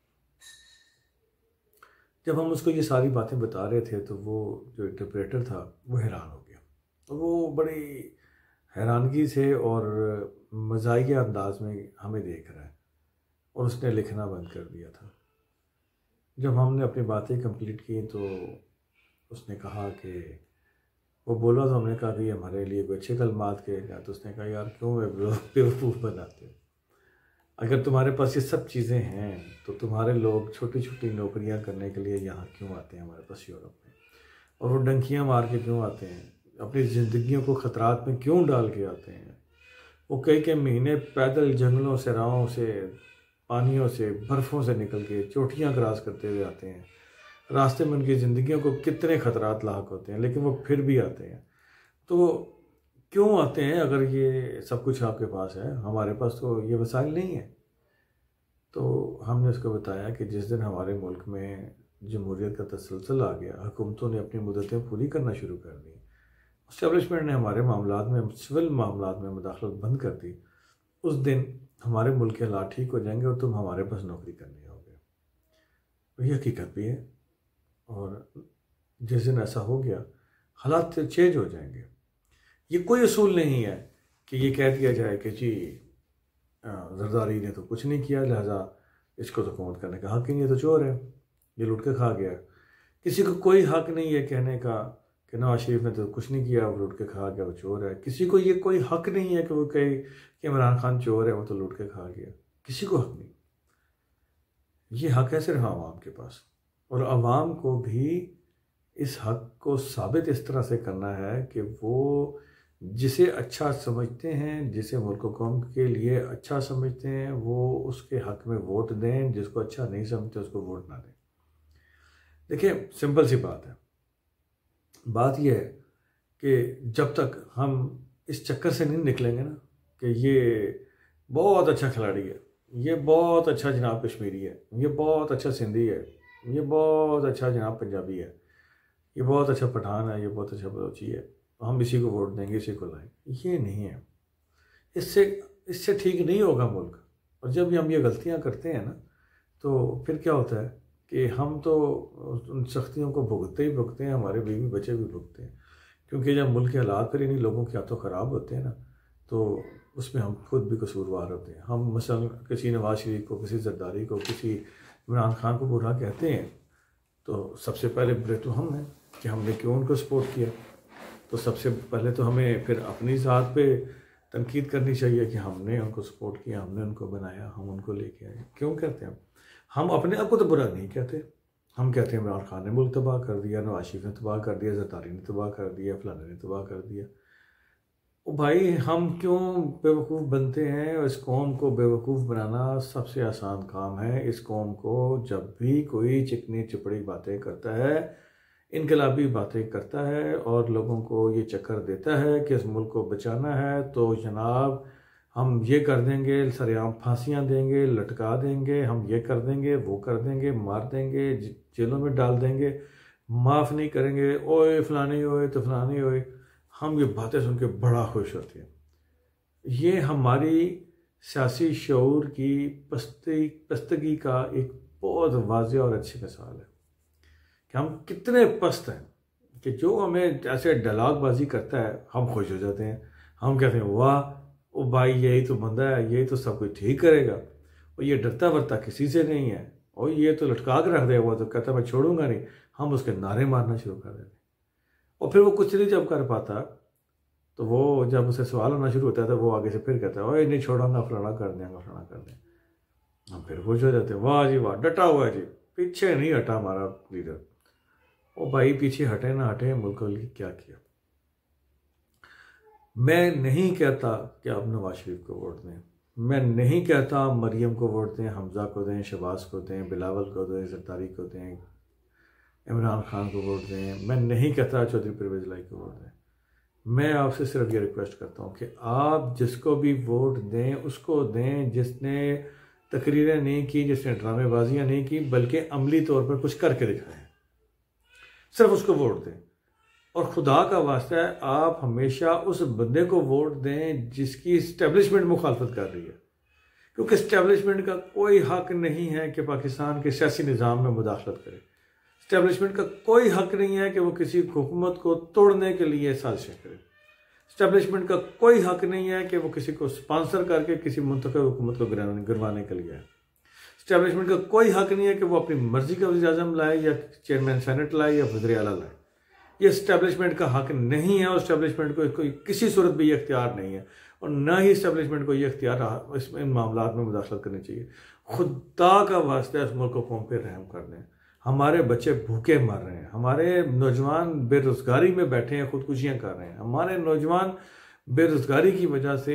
जब हम उसको ये सारी बातें बता रहे थे तो वो जो इंटरप्रेटर था वो हैरान हो गया, तो वो बड़ी हैरानगी से और मज़ाहिया अंदाज में हमें देख रहा है, और उसने लिखना बंद कर दिया था। जब हमने अपनी बातें कंप्लीट की तो उसने कहा कि वो बोला, तो हमने कहा कि हमारे लिए कोई अच्छे कलमात कहेगा, तो उसने कहा यार क्यों बेवकूफ़ बनाते हो, अगर तुम्हारे पास ये सब चीज़ें हैं तो तुम्हारे लोग छोटी छोटी नौकरियां करने के लिए यहाँ क्यों आते हैं हमारे पास यूरोप में, और वो डंकियाँ मार के क्यों आते हैं, अपनी ज़िंदगियों को ख़तरात में क्यों डाल के आते हैं, वो कई कई महीने पैदल जंगलों से, राहों से, पानियों से, बर्फ़ों से निकल के चोटियाँ क्रॉस करते हुए आते हैं, रास्ते में उनकी ज़िंदगियों को कितने ख़तरात लाक होते हैं, लेकिन वो फिर भी आते हैं। तो क्यों आते हैं अगर ये सब कुछ आपके पास है, हमारे पास तो ये वसाइल नहीं है। तो हमने उसको बताया कि जिस दिन हमारे मुल्क में जमहूरियत का तसलसल आ गया, हुकूमतों ने अपनी मुद्दतें पूरी करना शुरू कर दी, इस्टेब्लिशमेंट ने हमारे मामलात में, सिविल मामलात में मुदाखलत बंद कर दी, उस दिन हमारे मुल्क के हालात ठीक हो जाएंगे और तुम हमारे पास नौकरी करने होगे। तो ये हकीकत भी है, और जिस दिन ऐसा हो गया हालात चेंज हो जाएंगे। ये कोई असूल नहीं है कि ये कह दिया जाए कि जी जरदारी ने तो कुछ नहीं किया लिहाजा इसको तो हुकूमत करने का हक ही नहीं है, तो चोर है, ये लूट के खा गया। किसी को कोई हक नहीं है कहने का कि नवाज शरीफ ने तो कुछ नहीं किया, वो लूट के खा गया, वो चोर है। किसी को ये कोई हक नहीं है कि वो कहे कि इमरान खान चोर है, वो तो लूट के खा गया। किसी को हक नहीं। ये हक है सिर्फ आवाम के पास, और आवाम को भी इस हक को साबित इस तरह से करना है कि वो जिसे अच्छा समझते हैं, जिसे मुल्क कौम के लिए अच्छा समझते हैं, वो उसके हक में वोट दें, जिसको अच्छा नहीं समझते उसको वोट ना दें। देखिए सिंपल सी बात है, बात यह है कि जब तक हम इस चक्कर से नहीं निकलेंगे ना कि ये बहुत अच्छा खिलाड़ी है, ये बहुत अच्छा जनाब कश्मीरी है, ये बहुत अच्छा सिंधी है, ये बहुत अच्छा जनाब पंजाबी है, ये बहुत अच्छा पठान है, ये बहुत अच्छा बलोची है, हम इसी को वोट देंगे, इसी को लाएंगे, ये नहीं है। इससे इससे ठीक नहीं होगा मुल्क। और जब हम ये गलतियां करते हैं ना तो फिर क्या होता है कि हम तो उन सख्तियों को भुगतते ही भुगतते हैं, हमारे बीवी बच्चे भी भुगतते हैं, क्योंकि जब मुल्क के हालात फिर इन्हीं लोगों के हाथों ख़राब होते हैं ना तो उसमें हम खुद भी कसूरवार होते हैं। हम मसलन किसी नवाज शरीफ को, किसी जरदारी को, किसी इमरान खान को बुरा कहते हैं तो सबसे पहले बुरे तो हम हैं कि हमने क्यों उनको सपोर्ट किया। तो सबसे पहले तो हमें फिर अपनी ज़ात पे तनकीद करनी चाहिए कि हमने उनको सपोर्ट किया, हमने उनको बनाया, हम उनको लेके आए। क्यों कहते हैं हम अपने आप को तो बुरा नहीं कहते, हम कहते हैं इमरान खान ने मुल्क तबाह कर दिया, नवाज शरीफ ने तबाह कर दिया, जरदारी ने तबाह कर दिया, फलाने ने तबाह कर दिया। ओ भाई हम क्यों बेवकूफ़ बनते हैं? इस कौम को बेवकूफ़ बनाना सबसे आसान काम है। इस कौम को जब भी कोई चिकनी चिपड़ी बातें करता है, इनकलाबी बातें करता है और लोगों को ये चक्कर देता है कि इस मुल्क को बचाना है, तो जनाब हम ये कर देंगे, सरेआम फांसियाँ देंगे, लटका देंगे, हम ये कर देंगे, वो कर देंगे, मार देंगे, जेलों में डाल देंगे, माफ़ नहीं करेंगे, ओए फलाने ओए तो फलाने ओए। हम ये बातें सुन के बड़ा खुश होते हैं। ये हमारी सियासी शऊर की पस्ती पस्तगी का एक बहुत वाज़ेह और अच्छी मिसाल है कि हम कितने पस्त हैं कि जो हमें ऐसे डायलॉगबाजी करता है हम खुश हो जाते हैं। हम कहते हैं वाह ओ भाई यही तो बंदा है, यही तो सब कुछ ठीक करेगा, और ये डरता वरता किसी से नहीं है, और ये तो लटका के रख देगा, वो तो कहता मैं छोड़ूंगा नहीं। हम उसके नारे मारना शुरू कर देते, और फिर वो कुछ नहीं जब कर पाता तो वो जब उसे सवाल होना शुरू होता है तो वो आगे से फिर कहता है ओए नहीं छोड़ूंगा, फलाना कर देंगे, फलाना कर देंगे। हम फिर खुश हो जाते हैं, वाह जी वाह डटा हुआ है जी, पीछे नहीं हटा हमारा लीडर। ओ भाई पीछे हटे ना हटे, मुल्क के लिए क्या किया। मैं नहीं कहता कि आप नवाज शरीफ को वोट दें, मैं नहीं कहता मरियम को वोट दें, हमजा को दें, शहबाज को दें, बिलावल को दें, जरदारी को दें, इमरान खान को वोट दें। मैं नहीं कहता चौधरी परवेज़ इलाही को वोट दें। मैं आपसे सिर्फ ये रिक्वेस्ट करता हूँ कि आप जिसको भी वोट दें उसको दें जिसने तकरीरें नहीं की, जिसने ड्रामेबाजियाँ नहीं की, बल्कि अमली तौर पर कुछ करके दिखाएं। सिर्फ उसको वोट दें। और खुदा का वास्ता है आप हमेशा उस बंदे को वोट दें जिसकी इस्टेब्लिशमेंट मुखालफत कर रही है, क्योंकि इस्टेब्लिशमेंट का कोई हक नहीं है कि पाकिस्तान के सियासी निज़ाम में मुदाखलत करे। इस्टेब्लिशमेंट का कोई हक नहीं है कि वो किसी हुकूमत को तोड़ने के लिए साजिशें करे। इस्टेब्लिशमेंट का कोई हक नहीं है कि वो किसी को स्पॉन्सर करके किसी मुंतखब हुकूमत को गिरवाने के लिए है। इस्टेब्लिशमेंट का कोई हक नहीं है कि वो अपनी मर्जी का वज़ीर-ए-आज़म लाए या चेयरमैन सेनेट लाए या वज़ीर आला लाए। ये इस्टेब्लिशमेंट का हक नहीं है और इस्टेब्लिशमेंट को कोई किसी सूरत भी ये इख्तियार नहीं है और ना ही इस्टेब्लिशमेंट को ये इख्तियार इस इन मामलात में मुदाखलत करनी चाहिए। खुदा का वास्ता इस मुल्क को कौम पे रहम कर दें। हमारे बच्चे भूखे मर रहे हैं, हमारे नौजवान बेरोज़गारी में बैठे हैं, खुदकुशियाँ कर रहे हैं, हमारे नौजवान बेरोज़गारी की वजह से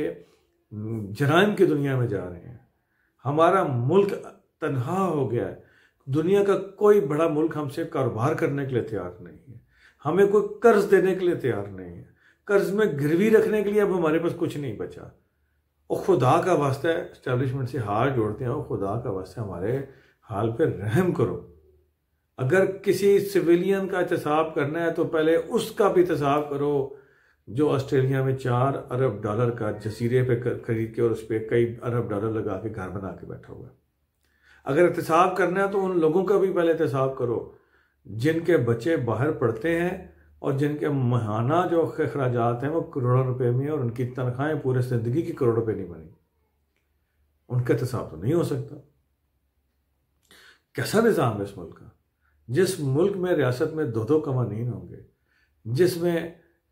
जराइम की दुनिया में जा रहे हैं। हमारा मुल्क तनहा हो गया है। दुनिया का कोई बड़ा मुल्क हमसे कारोबार करने के लिए तैयार नहीं है, हमें कोई कर्ज देने के लिए तैयार नहीं है, कर्ज में गिरवी रखने के लिए अब हमारे पास कुछ नहीं बचा। और खुदा का वास्ता है इस्टेब्लिशमेंट से हाथ जोड़ते हैं और खुदा का वास्ता हमारे हाल पे रहम करो। अगर किसी सिविलियन का एहतसाब करना है तो पहले उसका भी एहतसाब करो जो ऑस्ट्रेलिया में चार अरब डॉलर का जजीरे पे खरीद के और उस पर कई अरब डॉलर लगा के घर बना के बैठा हुआ है। अगर एहतसाब करना है तो उन लोगों का भी पहले एहतसाब करो जिनके बच्चे बाहर पढ़ते हैं और जिनके महाना जो अखराजात हैं वो करोड़ों रुपए में और उनकी तनख्वाहें पूरे ज़िंदगी की करोड़ रुपए नहीं बनी। उनका एहतसाब तो नहीं हो सकता। कैसा निज़ाम है इस मुल्क का? जिस मुल्क में रियासत में दो दो कवानीन होंगे, जिसमें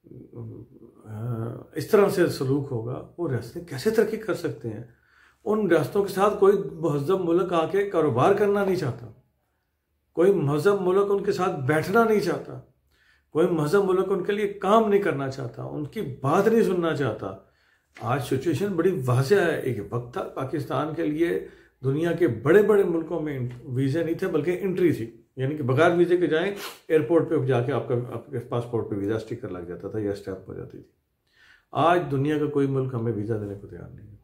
इस तरह से सलूक होगा, वो रियासतें कैसे तरक्की कर सकते हैं? उन रियासतों के साथ कोई महज़ब मुल्क आके कारोबार करना नहीं चाहता, कोई महज़ब मुल्क उनके साथ बैठना नहीं चाहता, कोई महज़ब मुल्क उनके लिए काम नहीं करना चाहता, उनकी बात नहीं सुनना चाहता। आज सिचुएशन बड़ी वाज़ेह है। एक वक्त था पाकिस्तान के लिए दुनिया के बड़े बड़े मुल्कों में वीज़े नहीं थे बल्कि एंट्री थी, यानी कि बगैर वीज़े के जाएं एयरपोर्ट पे जाके आपका आपके पासपोर्ट पे वीज़ा स्टिकर लग जाता था या स्टैंप हो जाती थी। आज दुनिया का कोई मुल्क हमें वीज़ा देने को तैयार नहीं है।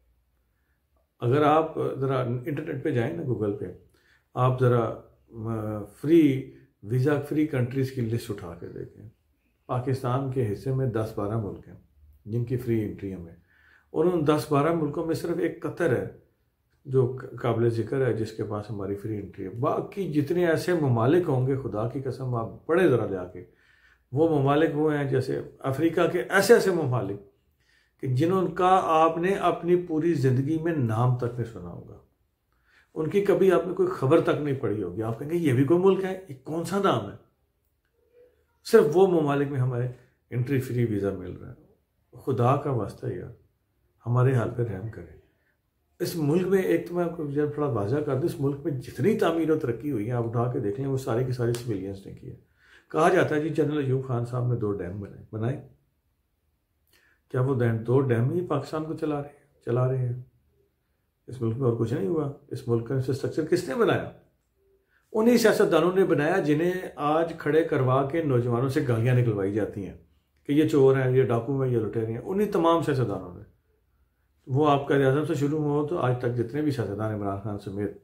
अगर आप ज़रा इंटरनेट पे जाएं ना, गूगल पे, आप ज़रा फ्री वीज़ा फ्री कंट्रीज़ की लिस्ट उठा के देखें। पाकिस्तान के हिस्से में दस बारह मुल्क हैं जिनकी फ्री एंट्री हमें, और उन दस बारह मुल्कों में सिर्फ एक कतर है जो काबिल ज़िक्र है जिसके पास हमारी फ्री एंट्री है। बाकी जितने ऐसे ममालिक होंगे, खुदा की कसम आप बड़े ज़रा जाके, वो ममालिक वो हैं जैसे अफ्रीका के ऐसे ऐसे ममालिक कि जिनका आपने अपनी पूरी ज़िंदगी में नाम तक नहीं सुना होगा, उनकी कभी आपने कोई खबर तक नहीं पढ़ी होगी। आप कहेंगे ये भी कोई मुल्क है, ये कौन सा नाम है? सिर्फ वो ममालिक में हमारे एंट्री फ्री वीज़ा मिल रहा है। खुदा का वास्ता यार हमारे हाल पर रहम करें। इस मुल्क में एक तो मैं आपको जब थोड़ा वाज़ा कर दूँ, इस मुल्क में जितनी तामीर और तरक्की हुई है आप उठा के देख लें, वो सारी की सारी सिविलियंस ने की है। कहा जाता है जी जनरल अयूब खान साहब ने दो डैम बनाए बनाए क्या वो डैम दो डैम ही पाकिस्तान को चला रहे हैं चला रहे हैं इस मुल्क में और कुछ नहीं हुआ। इस मुल्क का इंफ्रास्ट्रक्चर किसने बनाया? उन्हीं सियासतदानों ने बनाया जिन्हें आज खड़े करवा के नौजवानों से गालियाँ निकलवाई जाती हैं कि ये चोर हैं, ये डाकू हैं, ये लुटेरे हैं। उन्हीं तमाम सियासतदानों ने, वो आपका आज़म से शुरू हुआ तो आज तक जितने भी सियासतदान, इमरान खान समेत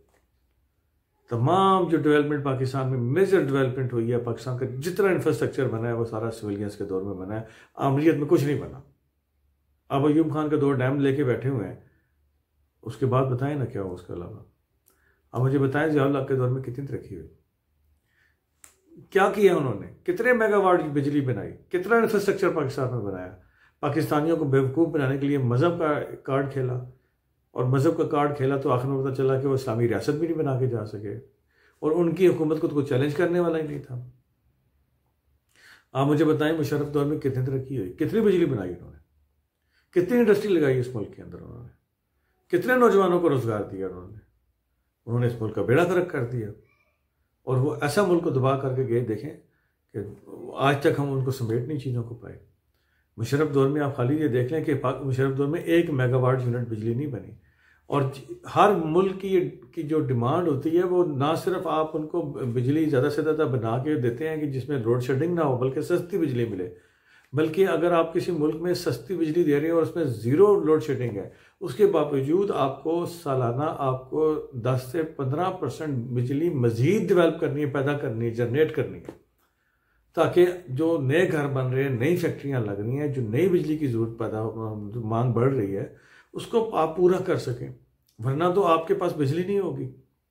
तमाम जो डेवलपमेंट पाकिस्तान में मेजर डेवलपमेंट हुई है, पाकिस्तान का जितना इंफ्रास्ट्रक्चर बना है वो सारा सिविलियंस के दौर में बना है। आमरीत में कुछ नहीं बना। अब अयूब खान के दो डैम लेके बैठे हुए हैं, उसके बाद बताएं ना क्या हो उसके अलावा। अब मुझे बताएं ज़ियाउल के दौर में कितनी तरक्की हुई, क्या किया उन्होंने, कितने मेगावाट की बिजली बनाई, कितना इंफ्रास्ट्रक्चर पाकिस्तान में बनाया। पाकिस्तानियों को बेवकूफ़ बनाने के लिए मज़हब का कार्ड खेला, और मज़हब का कार्ड खेला तो आखिर में पता चला कि वो इस्लामी रियासत भी नहीं बना के जा सके, और उनकी हुकूमत को तो कोई चैलेंज करने वाला ही नहीं था। आप मुझे बताएं मुशर्रफ दौर में कितनी तरक्की हुई, कितनी बिजली बनाई उन्होंने, कितनी इंडस्ट्री लगाई इस मुल्क के अंदर उन्होंने, कितने नौजवानों को रोज़गार दिया उन्होंने। उन्होंने इस मुल्क का बेड़ा गर्क कर दिया, और वो ऐसा मुल्क को दबा करके गए। देखें कि आज तक हम उनको समेट नहीं चीज़ों को पाए। मुशर्रफ दौर में आप खाली ये देख लें कि मुशर्रफ दौर में एक मेगावाट यूनिट बिजली नहीं बनी। और हर मुल्क की की जो डिमांड होती है वो ना सिर्फ आप उनको बिजली ज़्यादा से ज़्यादा बना के देते हैं कि जिसमें लोड शेडिंग ना हो, बल्कि सस्ती बिजली मिले। बल्कि अगर आप किसी मुल्क में सस्ती बिजली दे रहे हैं और उसमें ज़ीरो लोड शेडिंग है, उसके बावजूद आपको सालाना आपको दस से पंद्रह परसेंट बिजली मज़ीद डेवलप करनी है, पैदा करनी है, जनरेट करनी है, ताकि जो नए घर बन रहे हैं, नई फैक्ट्रियाँ लग रही हैं, जो नई बिजली की ज़रूरत पैदा मांग बढ़ रही है, उसको आप पूरा कर सकें। वरना तो आपके पास बिजली नहीं होगी।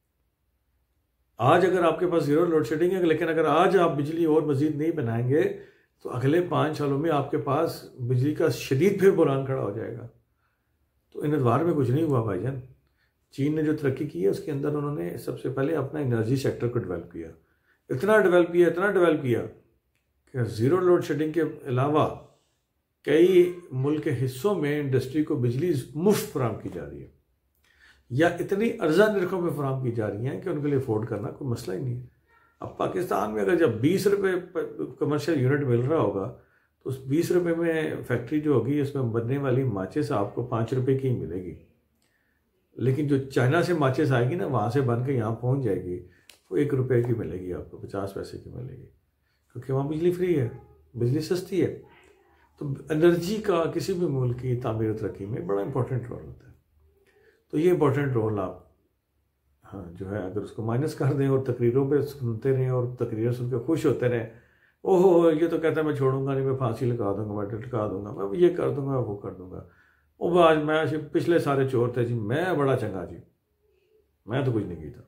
आज अगर आपके पास ज़ीरो लोड शेडिंग है, लेकिन अगर आज आप बिजली और मज़ीद नहीं बनाएंगे तो अगले पाँच सालों में आपके पास बिजली का शदीद फिर बुरान खड़ा हो जाएगा। तो इन अदवार में कुछ नहीं हुआ भाईजान। चीन ने जो तरक्की की है उसके अंदर उन्होंने सबसे पहले अपना एनर्जी सेक्टर को डेवलप किया, इतना डेवलप किया इतना डेवलप किया कि ज़ीरो लोड शेडिंग के अलावा कई मुल्क के हिस्सों में इंडस्ट्री को बिजली मुफ्त फराहम की जा रही है, या इतनी अर्जा निरखों में फराहम की जा रही हैं कि उनके लिए अफोर्ड करना कोई मसला ही नहीं है। अब पाकिस्तान में अगर जब बीस रुपये कमर्शियल यूनिट मिल रहा होगा तो उस बीस रुपये में फैक्ट्री जो होगी उसमें बनने वाली माचिस आपको पाँच रुपये की ही मिलेगी। लेकिन जो चाइना से माचिस आएगी ना, वहाँ से बन के यहाँ पहुँच जाएगी, वो एक रुपये की मिलेगी आपको, पचास पैसे की मिलेगी, क्योंकि वहाँ बिजली फ्री है, बिजली सस्ती है। तो एनर्जी का किसी भी मुल्क की तामीर तरक्की में बड़ा इंपॉर्टेंट रोल होता है। तो ये इंपॉर्टेंट रोल आप हाँ जो है अगर उसको माइनस कर दें और तकरीरों पे सुनते रहें और तकरीरें सुन के खुश होते रहें, ओहो ये तो कहता है मैं छोड़ूंगा नहीं, मैं फांसी लगा दूंगा, मैं लटका दूंगा, मैं ये कर दूंगा, वो कर दूंगा, वो आज मैं पिछले सारे चोर थे जी, मैं बड़ा चंगा जी, मैं तो कुछ नहीं किया।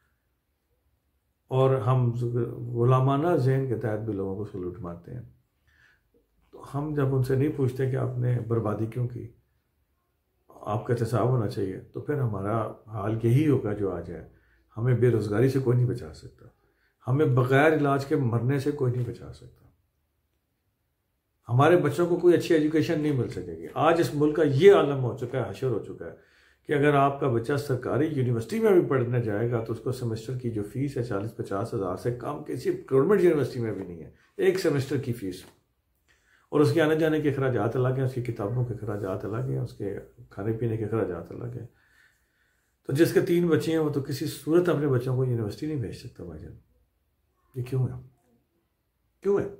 और हम गुलामाना जहन के तहत भी लोगों को सलूट मारते हैं। तो हम जब उनसे नहीं पूछते कि आपने बर्बादी क्यों की, आपका एहतसाब होना चाहिए, तो फिर हमारा हाल यही होगा जो आज है। हमें बेरोज़गारी से कोई नहीं बचा सकता, हमें बग़ैर इलाज के मरने से कोई नहीं बचा सकता, हमारे बच्चों को कोई अच्छी एजुकेशन नहीं मिल सकेगी। आज इस मुल्क का ये आलम हो चुका है, हशर हो चुका है कि अगर आपका बच्चा सरकारी यूनिवर्सिटी में भी पढ़ने जाएगा तो उसको सेमेस्टर की जो फ़ीस है चालीस पचास हज़ार से कम किसी गवर्नमेंट यूनिवर्सिटी में भी नहीं है, एक सेमेस्टर की फ़ीस। और उसके आने जाने के अखराजात अलग हैं, उसकी किताबों के अखराजात अलग हैं, उसके खाने पीने के अखराजात अलग हैं। तो जिसके तीन बच्चे हैं वो तो किसी सूरत अपने बच्चों को यूनिवर्सिटी नहीं भेज सकता भाईजान। ये क्यों है, क्यों है?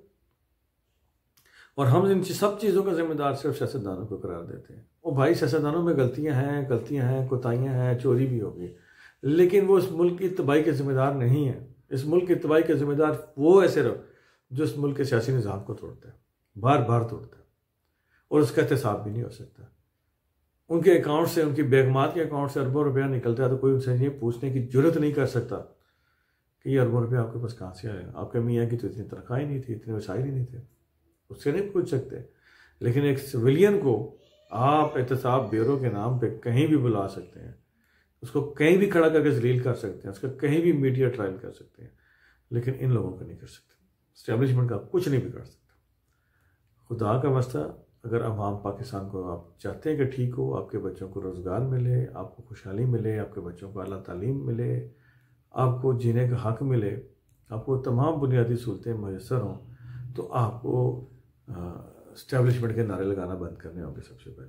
और हम इन सब चीज़ों का जिम्मेदार सिर्फ सियासतदानों को करार देते हैं। वो भाई सियासतदानों में गलतियां हैं, गलतियां हैं, कोताहियां हैं, चोरी भी होगी, लेकिन वो इस मुल्क की तबाही के जिम्मेदार नहीं है। इस मुल्क की तबाही के जिम्मेदार वो है सिर्फ जो इस मुल्क के सियासी निज़ाम को तोड़ता है, बार बार तोड़ता है, और उसका एहतसाब भी नहीं हो सकता। उनके अकाउंट से, उनकी बेगमात के अकाउंट से अरबों रुपया निकलता है तो कोई उनसे ये पूछने की जरूरत नहीं कर सकता कि ये अरबों रुपया आपके पास कहाँ से आया। आपके मियाँ की तो इतनी तनख्वाह ही नहीं थी, इतने वसाइल ही नहीं थे, उससे नहीं पूछ सकते। लेकिन एक सिविलियन को आप एहतसाब ब्यूरो के नाम पे कहीं भी बुला सकते हैं, उसको कहीं भी खड़ा करके जलील कर सकते हैं, उसका कहीं भी मीडिया ट्रायल कर सकते हैं, लेकिन इन लोगों का नहीं कर सकते। इस्टेब्लिशमेंट का कुछ नहीं बिगाड़ सकता। खुदा का वास्ता, अगर अवाम पाकिस्तान को आप चाहते हैं कि ठीक हो, आपके बच्चों को रोज़गार मिले, आपको खुशहाली मिले, आपके बच्चों को आला तालीम मिले, आपको जीने का हक़ मिले, आपको तमाम बुनियादी सहूलतें मैसर हों, तो आपको इस्टेब्लिशमेंट के नारे लगाना बंद करने होंगे सबसे पहले।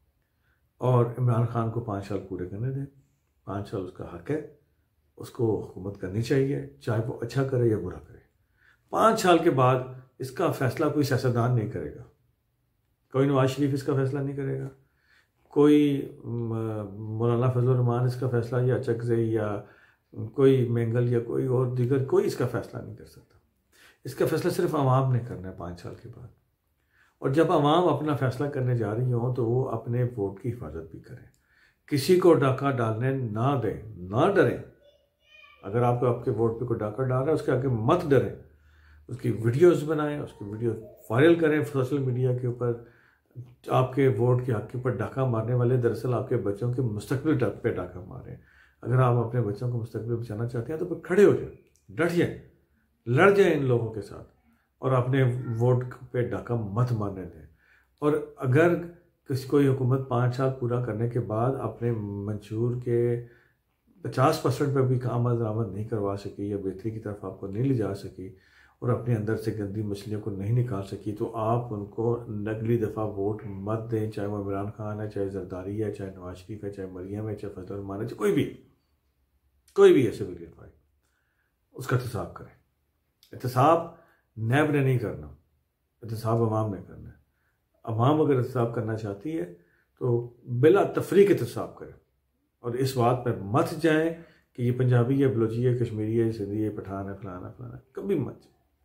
और इमरान खान को पाँच साल पूरे करने दें, पाँच साल उसका हक़ है, उसको हुकूमत करनी चाहिए, चाहे वो अच्छा करे या बुरा करे। पाँच साल के बाद इसका फ़ैसला कोई सियासतदान नहीं करेगा, कोई नवाज शरीफ इसका फ़ैसला नहीं करेगा, कोई मौलाना फजल रहमान इसका फ़ैसला, या चकज़ई या कोई मेंगल या कोई और दीगर कोई इसका फ़ैसला नहीं कर सकता। इसका फ़ैसला सिर्फ आवाम ने करना है पाँच साल के बाद। और जब आवाम अपना फ़ैसला करने जा रही हो तो वो अपने वोट की हिफाजत भी करें, किसी को डाका डालने ना दें, ना डरें। अगर आपको आपके वोट पे कोई डाका डाल रहा है उसके आगे मत डरें, उसकी वीडियोस बनाएं, उसकी वीडियो वायरल करें सोशल मीडिया के ऊपर। आपके वोट के हक़ के ऊपर डाका मारने वाले दरअसल आपके बच्चों के मुस्तकबिल पे डाका मारें। अगर आप अपने बच्चों को मुस्तकबिल बचाना चाहते हैं तो फिर खड़े हो जाए, डट जाए, लड़ जाए इन लोगों के साथ, और अपने वोट पे डाका मत मारने दें। और अगर किसी कोई हुकूमत पाँच साल पूरा करने के बाद अपने मंशूर के पचास परसेंट पर भी काम दरामद नहीं करवा सकी या बेहतरी की तरफ आपको नहीं ले जा सकी, और अपने अंदर से गंदी मछलियों को नहीं निकाल सकी, तो आप उनको अगली दफ़ा वोट मत दें, चाहे वो इमरान खान है, चाहे जरदारी है, चाहे नवाज शरीफ है, चाहे मरियम है, चाहे फजल रहमान है, चाहे कोई भी कोई भी है सिविलियन भाई, उसका एहतसाब करें। एहतसाब नैब ने नहीं करना, एहतसाब अवाम ने करना है। अवाम अगर एहतसाब करना चाहती है तो बिला तफरीक एहतसाब करें, और इस बात पर मत जाएं कि ये पंजाबी है, बलोची है, कश्मीरी है, सिंधी है, पठान है, फलाना फलाना, कभी मत।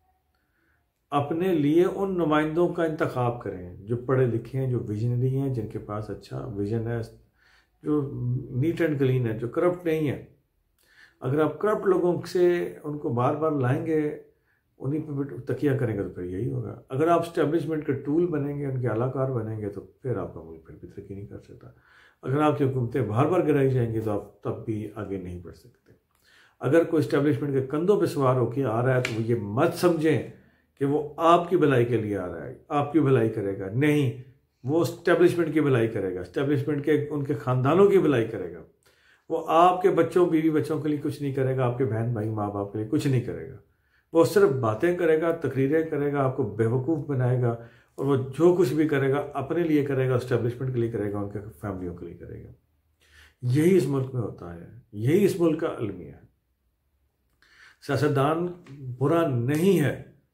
अपने लिए उन नुमाइंदों का इंतखाब करें जो पढ़े लिखे हैं, जो विजनरी हैं, जिनके पास अच्छा विजन है, जो नीट एंड क्लीन है, जो करप्ट नहीं है। अगर आप करप्ट लोगों से उनको बार बार लाएंगे, उन्हीं पर तकिया करेंगे, तो फिर यही होगा। अगर आप स्टैब्लिशमेंट के टूल बनेंगे, उनके आलाकार बनेंगे, तो फिर आपका मुल्क फिर भी तरक्की नहीं कर सकता। अगर आपकी हुकूमतें बार बार गिराई जाएंगी तो आप तब भी आगे नहीं बढ़ सकते। अगर कोई स्टैब्लिशमेंट के कंधों पर सवार होकर आ रहा है तो वो ये मत समझें कि वो आपकी भलाई के लिए आ रहा है, आपकी भलाई करेगा, नहीं, वो स्टैब्लिशमेंट की भलाई करेगा, स्टैब्लिशमेंट के उनके ख़ानदानों की भलाई करेगा। वो आपके बच्चों, बीवी बच्चों के लिए कुछ नहीं करेगा, आपके बहन भाई माँ बाप के लिए कुछ नहीं करेगा। वो सिर्फ बातें करेगा, तकरीरें करेगा, आपको बेवकूफ़ बनाएगा, और वो जो कुछ भी करेगा अपने लिए करेगा, स्टैब्लिशमेंट के लिए करेगा, उनके फैमिलियों के लिए करेगा। यही इस मुल्क में होता है, यही इस मुल्क का अलमिया है। सियासतदान बुरा नहीं है,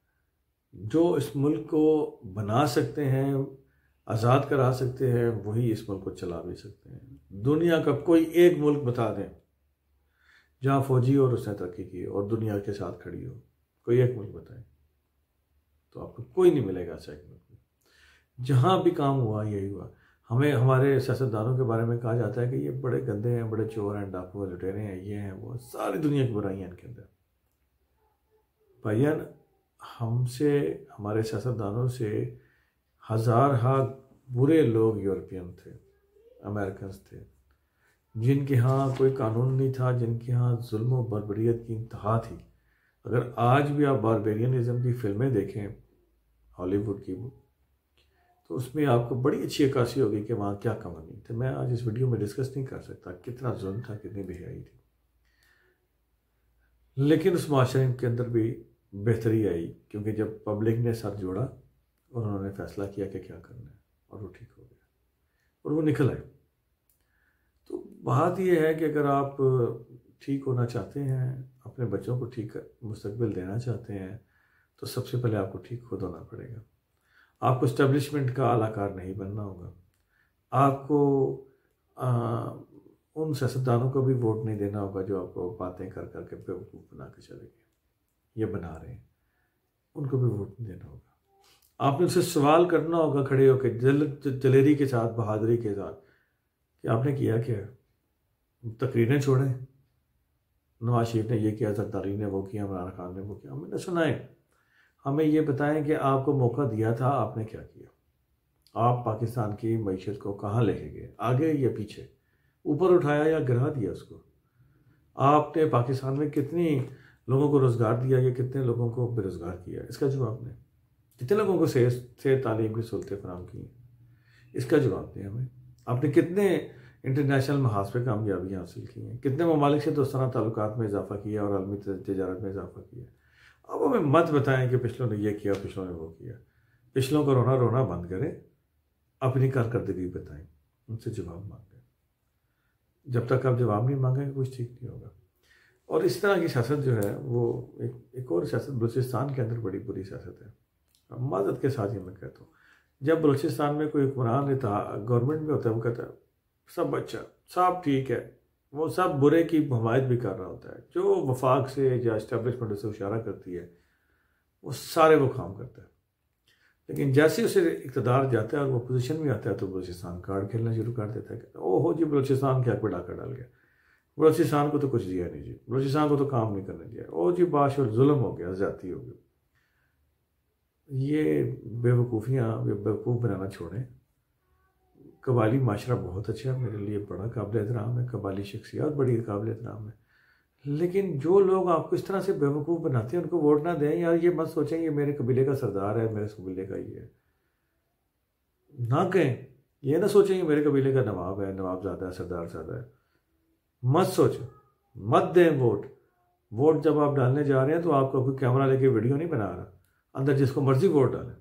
जो इस मुल्क को बना सकते हैं, आज़ाद करा सकते हैं, वही इस मुल्क को चला भी सकते हैं। दुनिया का कोई एक मुल्क बता दें जहाँ फौजी और उसने तरक्की की और दुनिया के साथ खड़ी हो, कोई एक मुल्क बताएं, तो आपको कोई नहीं मिलेगा ऐसा एक मुल्क में। जहाँ भी काम हुआ यही हुआ। हमें हमारे सियासतदानों के बारे में कहा जाता है कि ये बड़े गंदे हैं, बड़े चोर हैं, डाकू हैं, लुटेरे हैं, ये हैं वो, सारी दुनिया की बुराइयाँ इनके अंदर। भाईयान, हमसे, हमारे सियासतदानों से हजार हा बुरे लोग यूरोपियन थे, अमेरिकन थे, जिनके यहाँ कोई कानून नहीं था, जिनके यहाँ जुल्म और बर्बरियत की इंतहा थी। अगर आज भी आप बारबेरियनिज्म की फिल्में देखें हॉलीवुड की, वो तो उसमें आपको बड़ी अच्छी अक्कासी होगी कि वहाँ क्या कहानी थी। मैं आज इस वीडियो में डिस्कस नहीं कर सकता कितना जुल्म था, कितनी बेहयाई थी, लेकिन उस माशरे के अंदर भी बेहतरी आई, क्योंकि जब पब्लिक ने सर जोड़ा और उन्होंने फैसला किया कि क्या करना है, और वो ठीक हो गया और वो निकल आए। तो बात यह है कि अगर आप ठीक होना चाहते हैं, अपने बच्चों को ठीक मुस्तकबिल देना चाहते हैं, तो सबसे पहले आपको ठीक खुद होना पड़ेगा। आपको इस्टेब्लिशमेंट का आलाकार नहीं बनना होगा। आपको आ, उन सियासतदानों को भी वोट नहीं देना होगा जो आपको बातें कर कर के बेवकूफ़ बना के चलेंगे, ये बना रहे हैं, उनको भी वोट नहीं देना होगा। आपने उनसे सवाल करना होगा खड़े होकर, जल जलेरी के साथ, बहादुरी के साथ, कि आपने किया क्या। तकरीरें छोड़ें, नवाज शरीफ ने ये किया, जरदारी ने वो किया, इमरान खान ने वो किया, हमें न सुनाएं। हमें ये बताएं कि आपको मौका दिया था, आपने क्या किया। आप पाकिस्तान की मईशत को कहाँ लेके गए, आगे या पीछे, ऊपर उठाया या गिरा दिया उसको। आपने पाकिस्तान में कितनी लोगों को रोज़गार दिया या कितने लोगों को बेरोज़गार किया, इसका जवाब दें। कितने लोगों को सेहत से तालीम की सहूलतें फराहम की, इसका जवाब दें हमें। आपने कितने इंटरनेशनल महाज पे कामयाबियाँ हासिल की हैं, कितने ममालिक से दोस्ताना ताल्लुकात में इजाफा किया और आलमी तजारत में इजाफा किया। अब हमें मत बताएं कि पिछलों ने ये किया, पिछलों ने वो किया। पिछलों को रोना रोना बंद करें, अपनी कारकर्दगी बताएं, उनसे जवाब मांगें। जब तक आप जवाब नहीं मांगेंगे कुछ ठीक नहीं होगा। और इस तरह की सियासत जो है वो एक एक और सियासत बलूचिस्तान के अंदर बड़ी बुरी सियासत है। माजत के साथ ही मैं कहता हूँ, जब बलूचिस्तान में कोई हुक्मरान रहता, गवर्नमेंट में होता है, वो कहता है सब अच्छा, सब ठीक है, वो सब बुरे की हमायत भी कर रहा होता है। जो वफाक से या इस्टेब्लिशमेंट से इशारा करती है वो सारे वो काम करता है। लेकिन जैसे उसे इक़्तिदार जाता है और वो पोजीशन में आता है तो बलूचिस्तान कार्ड खेलना शुरू कर देता है। ओहो जी, बलूचिस्तान क्या पे डाका डाल गया, बलूचिस्तान को तो कुछ दिया नहीं जी, बलूचिस्तान को तो काम नहीं करने दिया, ओ जी बाशुर जुल्म हो गया, ज़्यादती हो गई। ये बेवकूफ़ियाँ, बेवकूफ़ बनाना छोड़ें। कबाली माशरा बहुत अच्छा है, मेरे लिए बड़ा काबिल एहतराम है, कबाली शख्सियत बड़ी काबिल एहतराम है। लेकिन जो लोग आपको इस तरह से बेवकूफ़ बनाते हैं उनको वोट ना दें। यार ये मत सोचें ये मेरे कबीले का सरदार है, मेरे कबीले का ये है, ना कहें। ये ना सोचें ये मेरे कबीले का नवाब है, नवाबजादा है, सरदार ज़्यादा है, मत सोचो, मत दें वोट। वोट जब आप डालने जा रहे हैं तो आपको कोई कैमरा लेके वीडियो नहीं बना रहा, अंदर जिसको मर्जी वोट डालें।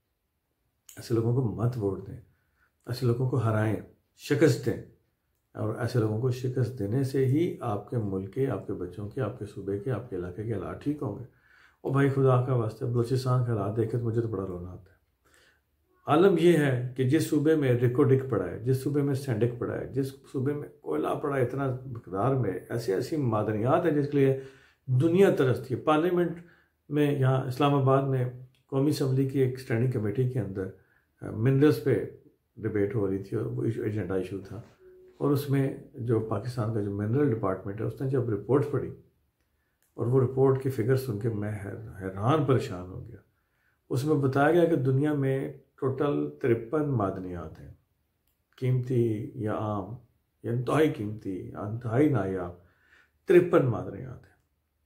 ऐसे लोगों को मत वोट दें, ऐसे लोगों को हराएं, शिकस्त दें, और ऐसे लोगों को शिकस्त देने से ही आपके मुल्क के, आपके बच्चों के, आपके सूबे के, आपके इलाके के हालात ठीक होंगे। और भाई खुदा का वास्ते बलूचिस्तान के हालात देखे तो मुझे तो बड़ा रोना आता है। आलम यह है कि जिस सूबे में रिकोडिक पड़ा है, जिस सूबे में सैंडिक पड़ा है, जिस सूबे में कोयला पड़ा है इतना मकदार में, ऐसी ऐसी मादनियात हैं जिसके लिए दुनिया तरसती है। पार्लियामेंट में यहाँ इस्लामाबाद में कौमी असम्बली की एक स्टैंडिंग कमेटी के अंदर मिनरल्स पे डिबेट हो रही थी और वो एजेंडा इशू था, और उसमें जो पाकिस्तान का जो मिनरल डिपार्टमेंट है उसने जब रिपोर्ट पढ़ी और वो रिपोर्ट के फिगर सुन के मैं हैरान परेशान हो गया। उसमें बताया गया कि दुनिया में टोटल तिरपन मादनियात हैं, कीमती या आम या इंतहाई कीमती या इंतहाई नायाब, तिरपन मादनियात हैं।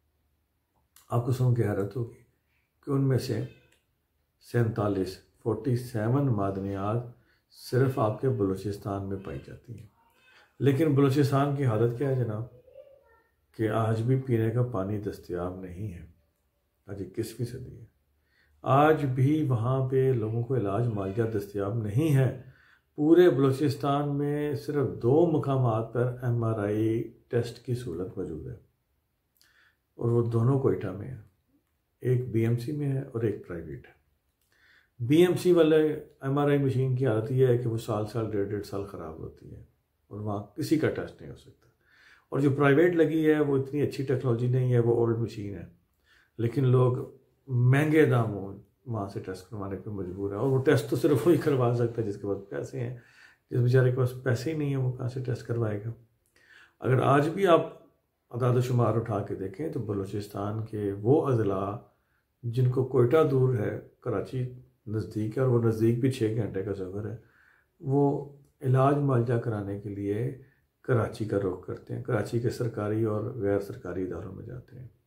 आपको सुन के हैरत होगी कि उनमें से सैंतालीस फोर्टी सेवन मादनियात सिर्फ आपके बलूचिस्तान में पाई जाती हैं। लेकिन बलूचिस्तान की हालत क्या है जनाब, कि आज भी पीने का पानी दस्तयाब नहीं है। आज इक्कीसवीं सदी है, आज भी वहाँ पे लोगों को इलाज मुआवजा दस्तयाब नहीं है। पूरे बलूचिस्तान में सिर्फ दो मकामात पर एम आर आई टेस्ट की सहूलत मौजूद है, और वो दोनों कोयटा में है, एक बी एम सी में है और एक प्राइवेट है। बी एम सी वाले एम आर आई मशीन की हालत यह है कि वो साल साल डेढ़ डेढ़ साल ख़राब होती है और वहाँ किसी का टेस्ट नहीं हो सकता। और जो प्राइवेट लगी है वो इतनी अच्छी टेक्नोलॉजी नहीं है, वो ओल्ड मशीन है, लेकिन लोग महंगे दामों वहाँ से टेस्ट करवाने पर मजबूर है। और वो टेस्ट तो सिर्फ वही करवा सकता है जिसके पास पैसे हैं, जिस बेचारे के पास पैसे ही नहीं है वो कहाँ से टेस्ट करवाएगा। अगर आज भी आप अदाद शुमार उठा के देखें तो बलूचिस्तान के वो अजला जिनको कोयटा दूर है, कराची नज़दीक है और वो नज़दीक भी छः घंटे का सफ़र है, वो इलाज मुआवजा कराने के लिए कराची का रुख करते हैं, कराची के सरकारी और गैर सरकारी इदारों में जाते हैं।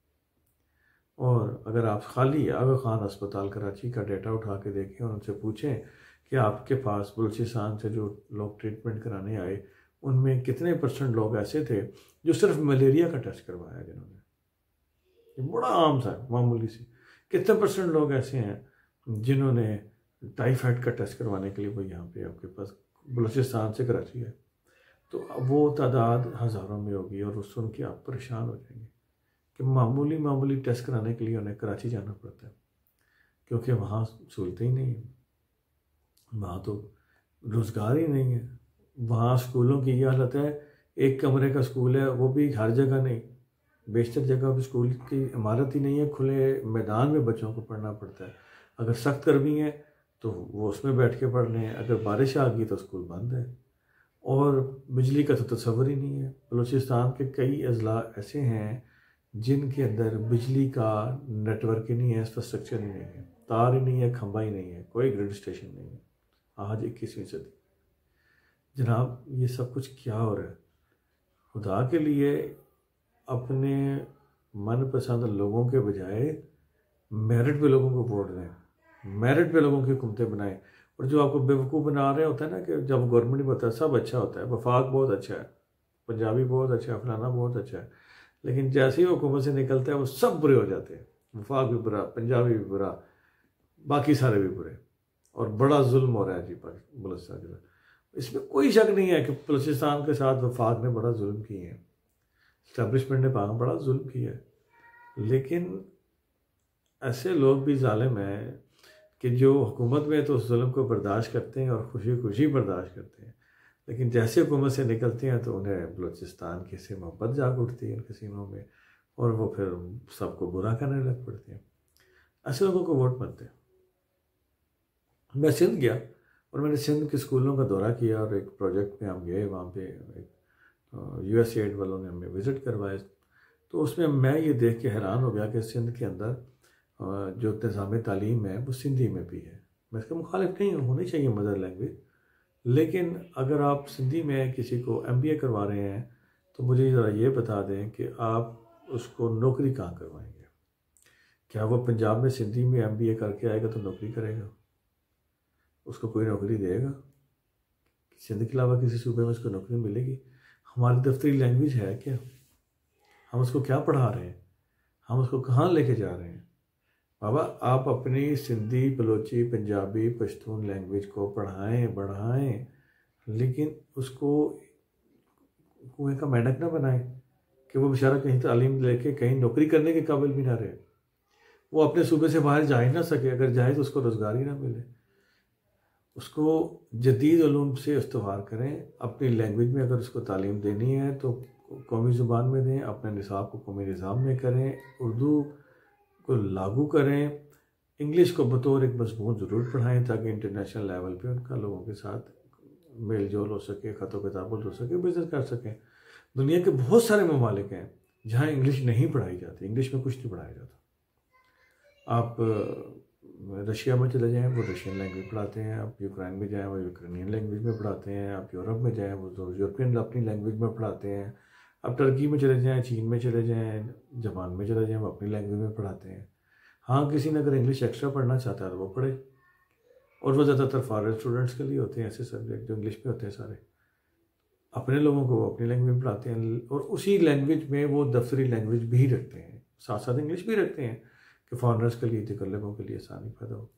और अगर आप खाली आगा खान अस्पताल कराची का डेटा उठा के देखें और उनसे पूछें कि आपके पास बलूचिस्तान से जो लोग ट्रीटमेंट कराने आए उनमें कितने परसेंट लोग ऐसे थे जो सिर्फ मलेरिया का टेस्ट करवाया जिन्होंने, ये बड़ा आम सा मामूली सी, कितने परसेंट लोग ऐसे हैं जिन्होंने टाइफाइड का टेस्ट करवाने के लिए वो यहाँ पे आपके पास बलूचिस्तान से कराची है। तो वो तादाद हज़ारों में होगी और वो सुन के आप परेशान हो जाएंगे कि मामूली मामूली टेस्ट कराने के लिए उन्हें कराची जाना पड़ता है, क्योंकि वहाँ सहूलतें ही नहीं है, वहाँ तो रोज़गार ही नहीं है। वहाँ स्कूलों की यह हालत है, एक कमरे का स्कूल है, वो भी हर जगह नहीं, बेशतर जगह पर स्कूल की इमारत ही नहीं है, खुले मैदान में बच्चों को पढ़ना पड़ता है। अगर सख्त गर्मी है तो वो उसमें बैठ के पढ़ रहे हैं, अगर बारिश आ गई तो स्कूल बंद है, और बिजली का तो तस्वर ही नहीं है। बलूचिस्तान के कई अजला ऐसे हैं जिनके अंदर बिजली का नेटवर्क ही नहीं है, इंफ्रास्ट्रक्चर ही नहीं है, तार ही नहीं है, खंबा ही नहीं है, कोई ग्रिड स्टेशन नहीं है। आज इक्कीसवीं सदी जनाब, ये सब कुछ क्या हो रहा है? खुदा के लिए अपने मनपसंद लोगों के बजाय मेरिट पे लोगों को वोट दें, मेरिट पे लोगों की हुकूमतें बनाएं। और जो आपको बेवकूफ़ बना रहे होता है ना कि जब गवर्नमेंट बताता है सब अच्छा होता है, वफाक बहुत अच्छा है, पंजाबी बहुत अच्छा है, फलाना बहुत अच्छा है, लेकिन जैसे ही हुकूमत से निकलता है वो सब बुरे हो जाते हैं। वफाक भी बुरा, पंजाबी भी बुरा, बाकी सारे भी बुरे, और बड़ा जुल्म हो रहा है जी बलूचिस्तान के। इसमें कोई शक नहीं है कि बलूचिस्तान के साथ वफाक ने बड़ा जुल्म किए हैं, इस्टेब्लिशमेंट ने पाक बड़ा जुल्म किया है, लेकिन ऐसे लोग भी जालिम हैं कि जो हुकूमत में तो उस जुल्म को बर्दाश्त करते हैं और खुशी खुशी बर्दाश्त करते हैं, लेकिन जैसे हुकूमत से निकलते हैं तो उन्हें बलूचिस्तान की से मोहब्बत जाग उठती है उनके सीनों में, और वो फिर सबको बुरा करने लग पड़ते हैं। ऐसे लोगों को वोट मत दें। मैं सिंध गया और मैंने सिंध के स्कूलों का दौरा किया और एक प्रोजेक्ट में हम गए, वहाँ पे एक यू एस एड वालों ने हमें विज़िट करवाया, तो उसमें मैं ये देख के हैरान हो गया कि सिंध के अंदर जो निज़ाम तालीम है वो सिंधी में भी है। मैं इसका मुखालिफ नहीं हूँ, होनी चाहिए मदर लैंग्वेज, लेकिन अगर आप सिंधी में किसी को एम बी ए करवा रहे हैं तो मुझे ज़रा ये बता दें कि आप उसको नौकरी कहाँ करवाएंगे। क्या वो पंजाब में सिंधी में एम बी ए करके आएगा तो नौकरी करेगा? उसको कोई नौकरी देगा? सिंध के अलावा किसी सूबे में उसको नौकरी मिलेगी? हमारी दफ्तरी लैंग्वेज है क्या? हम उसको क्या पढ़ा रहे हैं? हम उसको कहाँ लेके जा रहे हैं? बाबा आप अपनी सिंधी, बलोची, पंजाबी, पश्तून लैंग्वेज को पढ़ाएं, बढ़ाएं, लेकिन उसको कुएं का मेंढक ना बनाएं कि वो बेचारा कहीं तालीम लेके कहीं नौकरी करने के काबिल भी ना रहे, वो अपने सूबे से बाहर जा ही ना सके, अगर जाए तो उसको रोज़गार ही ना मिले। उसको जदीद उलूम से इस्तेमाल करें, अपनी लैंग्वेज में अगर उसको तालीम देनी है तो कौमी ज़ुबान में दें, अपने निसाब को कौमी निज़ाम में करें, उर्दू को लागू करें, इंग्लिश को बतौर एक मजमून ज़रूर पढ़ाएं ताकि इंटरनेशनल लेवल पे उनका लोगों के साथ मेल जोल हो सके, ख़तो किताबत हो सके, बिज़नेस कर सकें। दुनिया के बहुत सारे ममालिक हैं जहाँ इंग्लिश नहीं पढ़ाई जाती, इंग्लिश में कुछ नहीं पढ़ाया जाता। आप रशिया में चले जाएं, वो रशियन लैंग्वेज पढ़ाते हैं। आप यूक्रेन में जाएं, वो यूक्रेनियन लैंग्वेज में पढ़ाते हैं। आप यूरोप में जाएं, वो तो यूरोपियन अपनी लैंग्वेज में पढ़ाते हैं। आप टर्की में चले जाएं, चीन में चले जाएं, जापान में चले जाएं, वो अपनी लैंग्वेज में पढ़ाते हैं। हाँ, किसी ने अगर इंग्लिश एक्स्ट्रा पढ़ना चाहता है तो वो पढ़े, और वो ज़्यादातर फॉरेन स्टूडेंट्स के लिए होते हैं ऐसे सब्जेक्ट जो इंग्लिश में होते हैं सारे। अपने लोगों को वो अपनी लैंग्वेज में पढ़ाते हैं, और उसी लैंग्वेज में वो दफ्तरी लैंग्वेज भी रखते हैं, साथ साथ इंग्लिश भी रखते हैं कि फॉरेनर्स के लिए, तकल्लुफ़ों के लिए आसानी पैदा हो।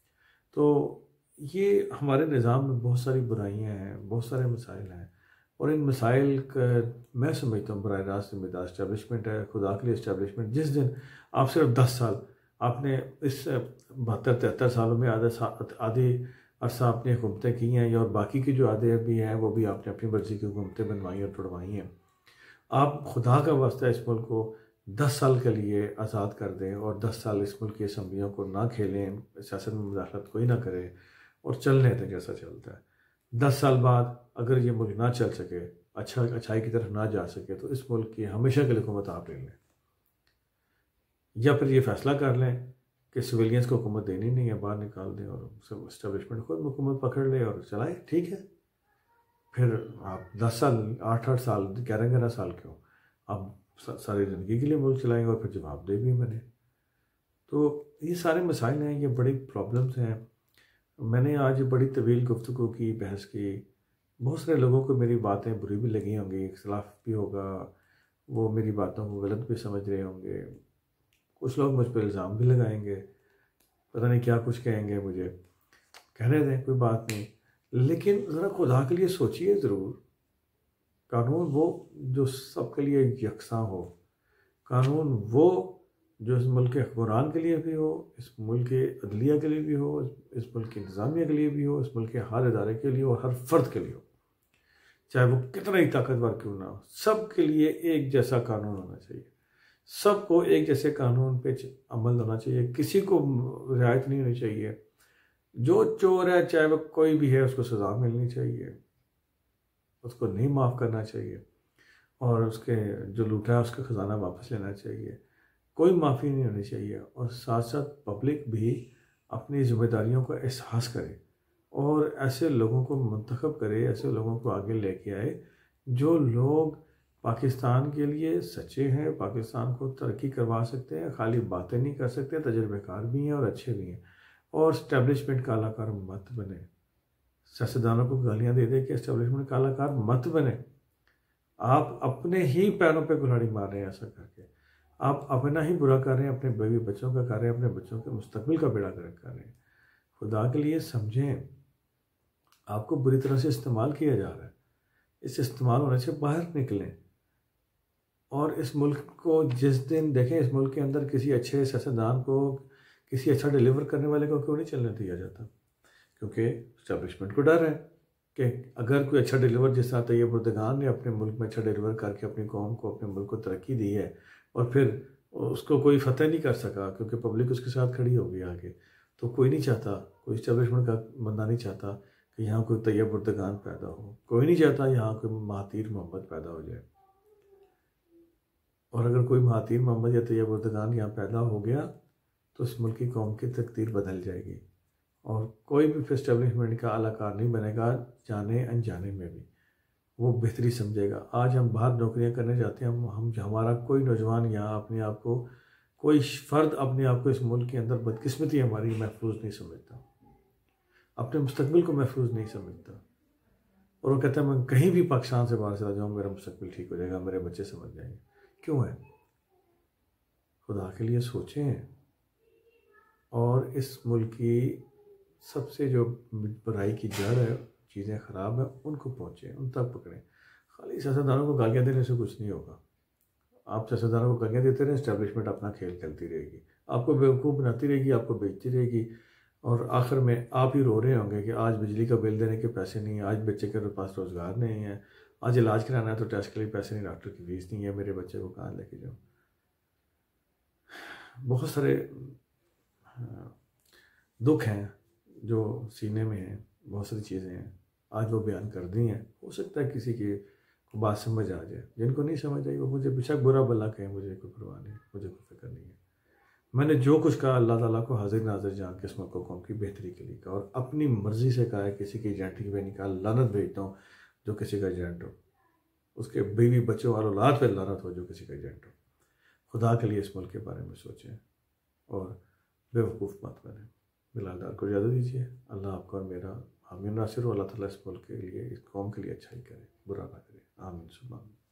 तो ये हमारे निज़ाम में बहुत सारी बुराइयां हैं, बहुत सारे मसाइल हैं, और इन मसाइल का मैं समझता हूँ बराह रास्त जिम्मेदार इस्टेब्लिशमेंट है। खुदा के लिए इस्टेब्लिशमेंट, जिस दिन आप सिर्फ दस साल आपने इस बहत्तर तिहत्तर सालों में आधे आधे अरसा आपने हुकूमतें की हैं, और बाकी की जो आधे भी हैं वो भी आपने अपनी मर्ज़ी की हुकूमतें बनवाई और तोड़वाई हैं। आप खुदा का वास्ता इस मुल्क को दस साल के लिए आज़ाद कर दें, और दस साल इस मुल्क की असम्बलियों को ना खेलें, सियासत में मुदाखलत कोई ना करे, और चलने दें जैसा चलता है। दस साल बाद अगर ये मुल्क ना चल सके, अच्छा अच्छाई की तरफ ना जा सके, तो इस मुल्क की हमेशा के लिए हुकूमत आप ले लें, या फिर ये फैसला कर लें कि सिविलियंस को हुकूमत देनी नहीं है, बाहर निकाल दें, और सब इस्टेब्लिशमेंट खुद हुकूमत पकड़ ले और चलाए, ठीक है। फिर आप दस साल, आठ आठ साल, ग्यारह ग्यारह साल क्यों, आप सारी ज़िंदगी के लिए मुल्क चलाएंगे, और फिर जवाबदेह भी बने। तो ये सारे मसाइल हैं, ये बड़ी प्रॉब्लम्स हैं। मैंने आज बड़ी तवील गुफ्तगू की, बहस की, बहुत सारे लोगों को मेरी बातें बुरी भी लगी होंगी, इख्तलाफ भी होगा, वो मेरी बातों को गलत भी समझ रहे होंगे, कुछ लोग मुझ पर इल्ज़ाम भी लगाएंगे, पता नहीं क्या कुछ कहेंगे मुझे, कहने दें, कोई बात नहीं। लेकिन ज़रा खुदा के लिए सोचिए ज़रूर, कानून वो जो सबके लिए यकसा हो, कानून वो जो इस मुल्क के हुक्मरान के लिए भी हो, इस मुल्क के अदलिया के लिए भी हो, इस मुल्क की इंतज़ामिया के लिए भी हो, इस मुल्क के हर इदारे के लिए हो, हर फर्द के लिए हो, चाहे वो कितना ही ताकतवर क्यों ना हो, सब के लिए एक जैसा कानून होना चाहिए। सबको एक जैसे कानून पे अमल होना चाहिए, किसी को रियायत नहीं होनी चाहिए। जो चोर है, चाहे वो कोई भी है, उसको सज़ा मिलनी चाहिए, उसको नहीं माफ़ करना चाहिए, और उसके जो लूटा है उसका ख़जाना वापस लेना चाहिए, कोई माफ़ी नहीं होनी चाहिए। और साथ साथ पब्लिक भी अपनी ज़िम्मेदारियों का एहसास करे, और ऐसे लोगों को मुंतखब करे, ऐसे लोगों को आगे लेके आए जो लोग पाकिस्तान के लिए सच्चे हैं, पाकिस्तान को तरक्की करवा सकते हैं, खाली बातें नहीं कर सकते, तजुर्बेकार भी हैं और अच्छे भी हैं। और इस्टेब्लिशमेंट का कलाकार मत बने, सियासतदानों को गालियाँ दे दे कि इस्टेब्लिशमेंट का कलाकार मत बने। आप अपने ही पैरों पे कुल्हाड़ी मार रहे हैं ऐसा करके, आप अपना ही बुरा कर रहे हैं, अपने बीवी बच्चों का कर रहे हैं, अपने बच्चों के मुस्तकबिल का बेड़ा गर्क कर रहे हैं। खुदा के लिए समझें, आपको बुरी तरह से इस्तेमाल किया जा रहा है, इस इस्तेमाल होने से बाहर निकलें। और इस मुल्क को जिस दिन देखें, इस मुल्क के अंदर किसी अच्छे सियासतदान को, किसी अच्छा डिलीवर करने वाले को क्यों नहीं चलने दिया जाता? क्योंकि इस्टेब्लिशमेंट को डर है कि अगर कोई अच्छा डिलीवर, जिस तरह तैयब उर्दगान ने अपने मुल्क में अच्छा डिलीवर करके अपनी कौम को, अपने मुल्क को तरक्की दी है, और फिर उसको कोई फतेह नहीं कर सका क्योंकि पब्लिक उसके साथ खड़ी हो गई आगे, तो कोई नहीं चाहता, कोई इस्टेब्लिशमेंट का बंदा नहीं चाहता कि यहाँ कोई तैयब उर्दगान पैदा हो, कोई नहीं चाहता यहाँ कोई महातीर मोहम्मद पैदा हो जाए। और अगर कोई महातीर मोहम्मद या तैयब उर्दगान यहाँ पैदा हो गया तो इस मुल्क की कौम की तकदीर बदल जाएगी, और कोई भी इस्टेब्लिशमेंट का अलाकार नहीं बनेगा, जाने अनजाने में भी वो बेहतरी समझेगा। आज हम बाहर नौकरियां करने जाते हैं, हम हम हमारा कोई नौजवान यहाँ अपने आप को, कोई फ़र्द अपने आप को इस मुल्क के अंदर बदकिस्मती हमारी महफूज नहीं समझता, अपने मुस्तकबिल को महफूज नहीं समझता, और वो कहता है मैं कहीं भी पाकिस्तान से बाहर चला जाऊँ, मेरा मुस्तकबिल ठीक हो जाएगा, मेरे बच्चे समझ जाएंगे। क्यों है? खुदा के लिए सोचें और इस मुल्क की सबसे जो बुराई की जड़ है, चीज़ें ख़राब हैं, उनको पहुँचें, उन तक पकड़ें। खाली सियासतदानों को गालियाँ देने से कुछ नहीं होगा। आप सियासतदानों को गालियाँ देते रहें, इस्टेब्लिशमेंट अपना खेल खेलती रहेगी, आपको बेवकूफ़ बनाती रहेगी, आपको बेचती रहेगी, और आखिर में आप ही रो रहे होंगे कि आज बिजली का बिल देने के पैसे नहीं हैं, आज बच्चे के पास रोज़गार नहीं है, आज इलाज कराना है तो टेस्ट के लिए पैसे नहीं, डॉक्टर की फीस नहीं है, मेरे बच्चे को कहाँ लेके जाऊँ। बहुत सारे दुख हैं जो सीने में हैं, बहुत सारी चीज़ें हैं, आज वो बयान कर दी हैं। हो सकता है किसी की बात समझ आ जाए, जिनको नहीं समझ आई वो मुझे बेशक बुरा भला कहें, मुझे कोई परवाह नहीं, मुझे कोई फिक्र नहीं है। मैंने जो कुछ कहा अल्लाह ताला को हाजिर नाज़िर जान के इस मौके कौम की बेहतरी के लिए कहा, और अपनी मर्ज़ी से कहा है किसी की एजेंट की मैं निकाल लानत भेजता हूँ जो किसी का एजेंट हो, उसके बीवी बच्चों और औलाद पर लानत हो जो किसी का एजेंट हो। खुदा के लिए इस मुल्क के बारे में सोचें और बेवकूफ़ मत बने। बिलाल डार को इजाज़त दीजिए। अल्लाह आपका और मेरा हामी नासिर हो। अल्लाह ताला इस मुल्क के लिए, इस कौम के लिए अच्छा ही करे, बुरा ना करे। आमीन सुभान।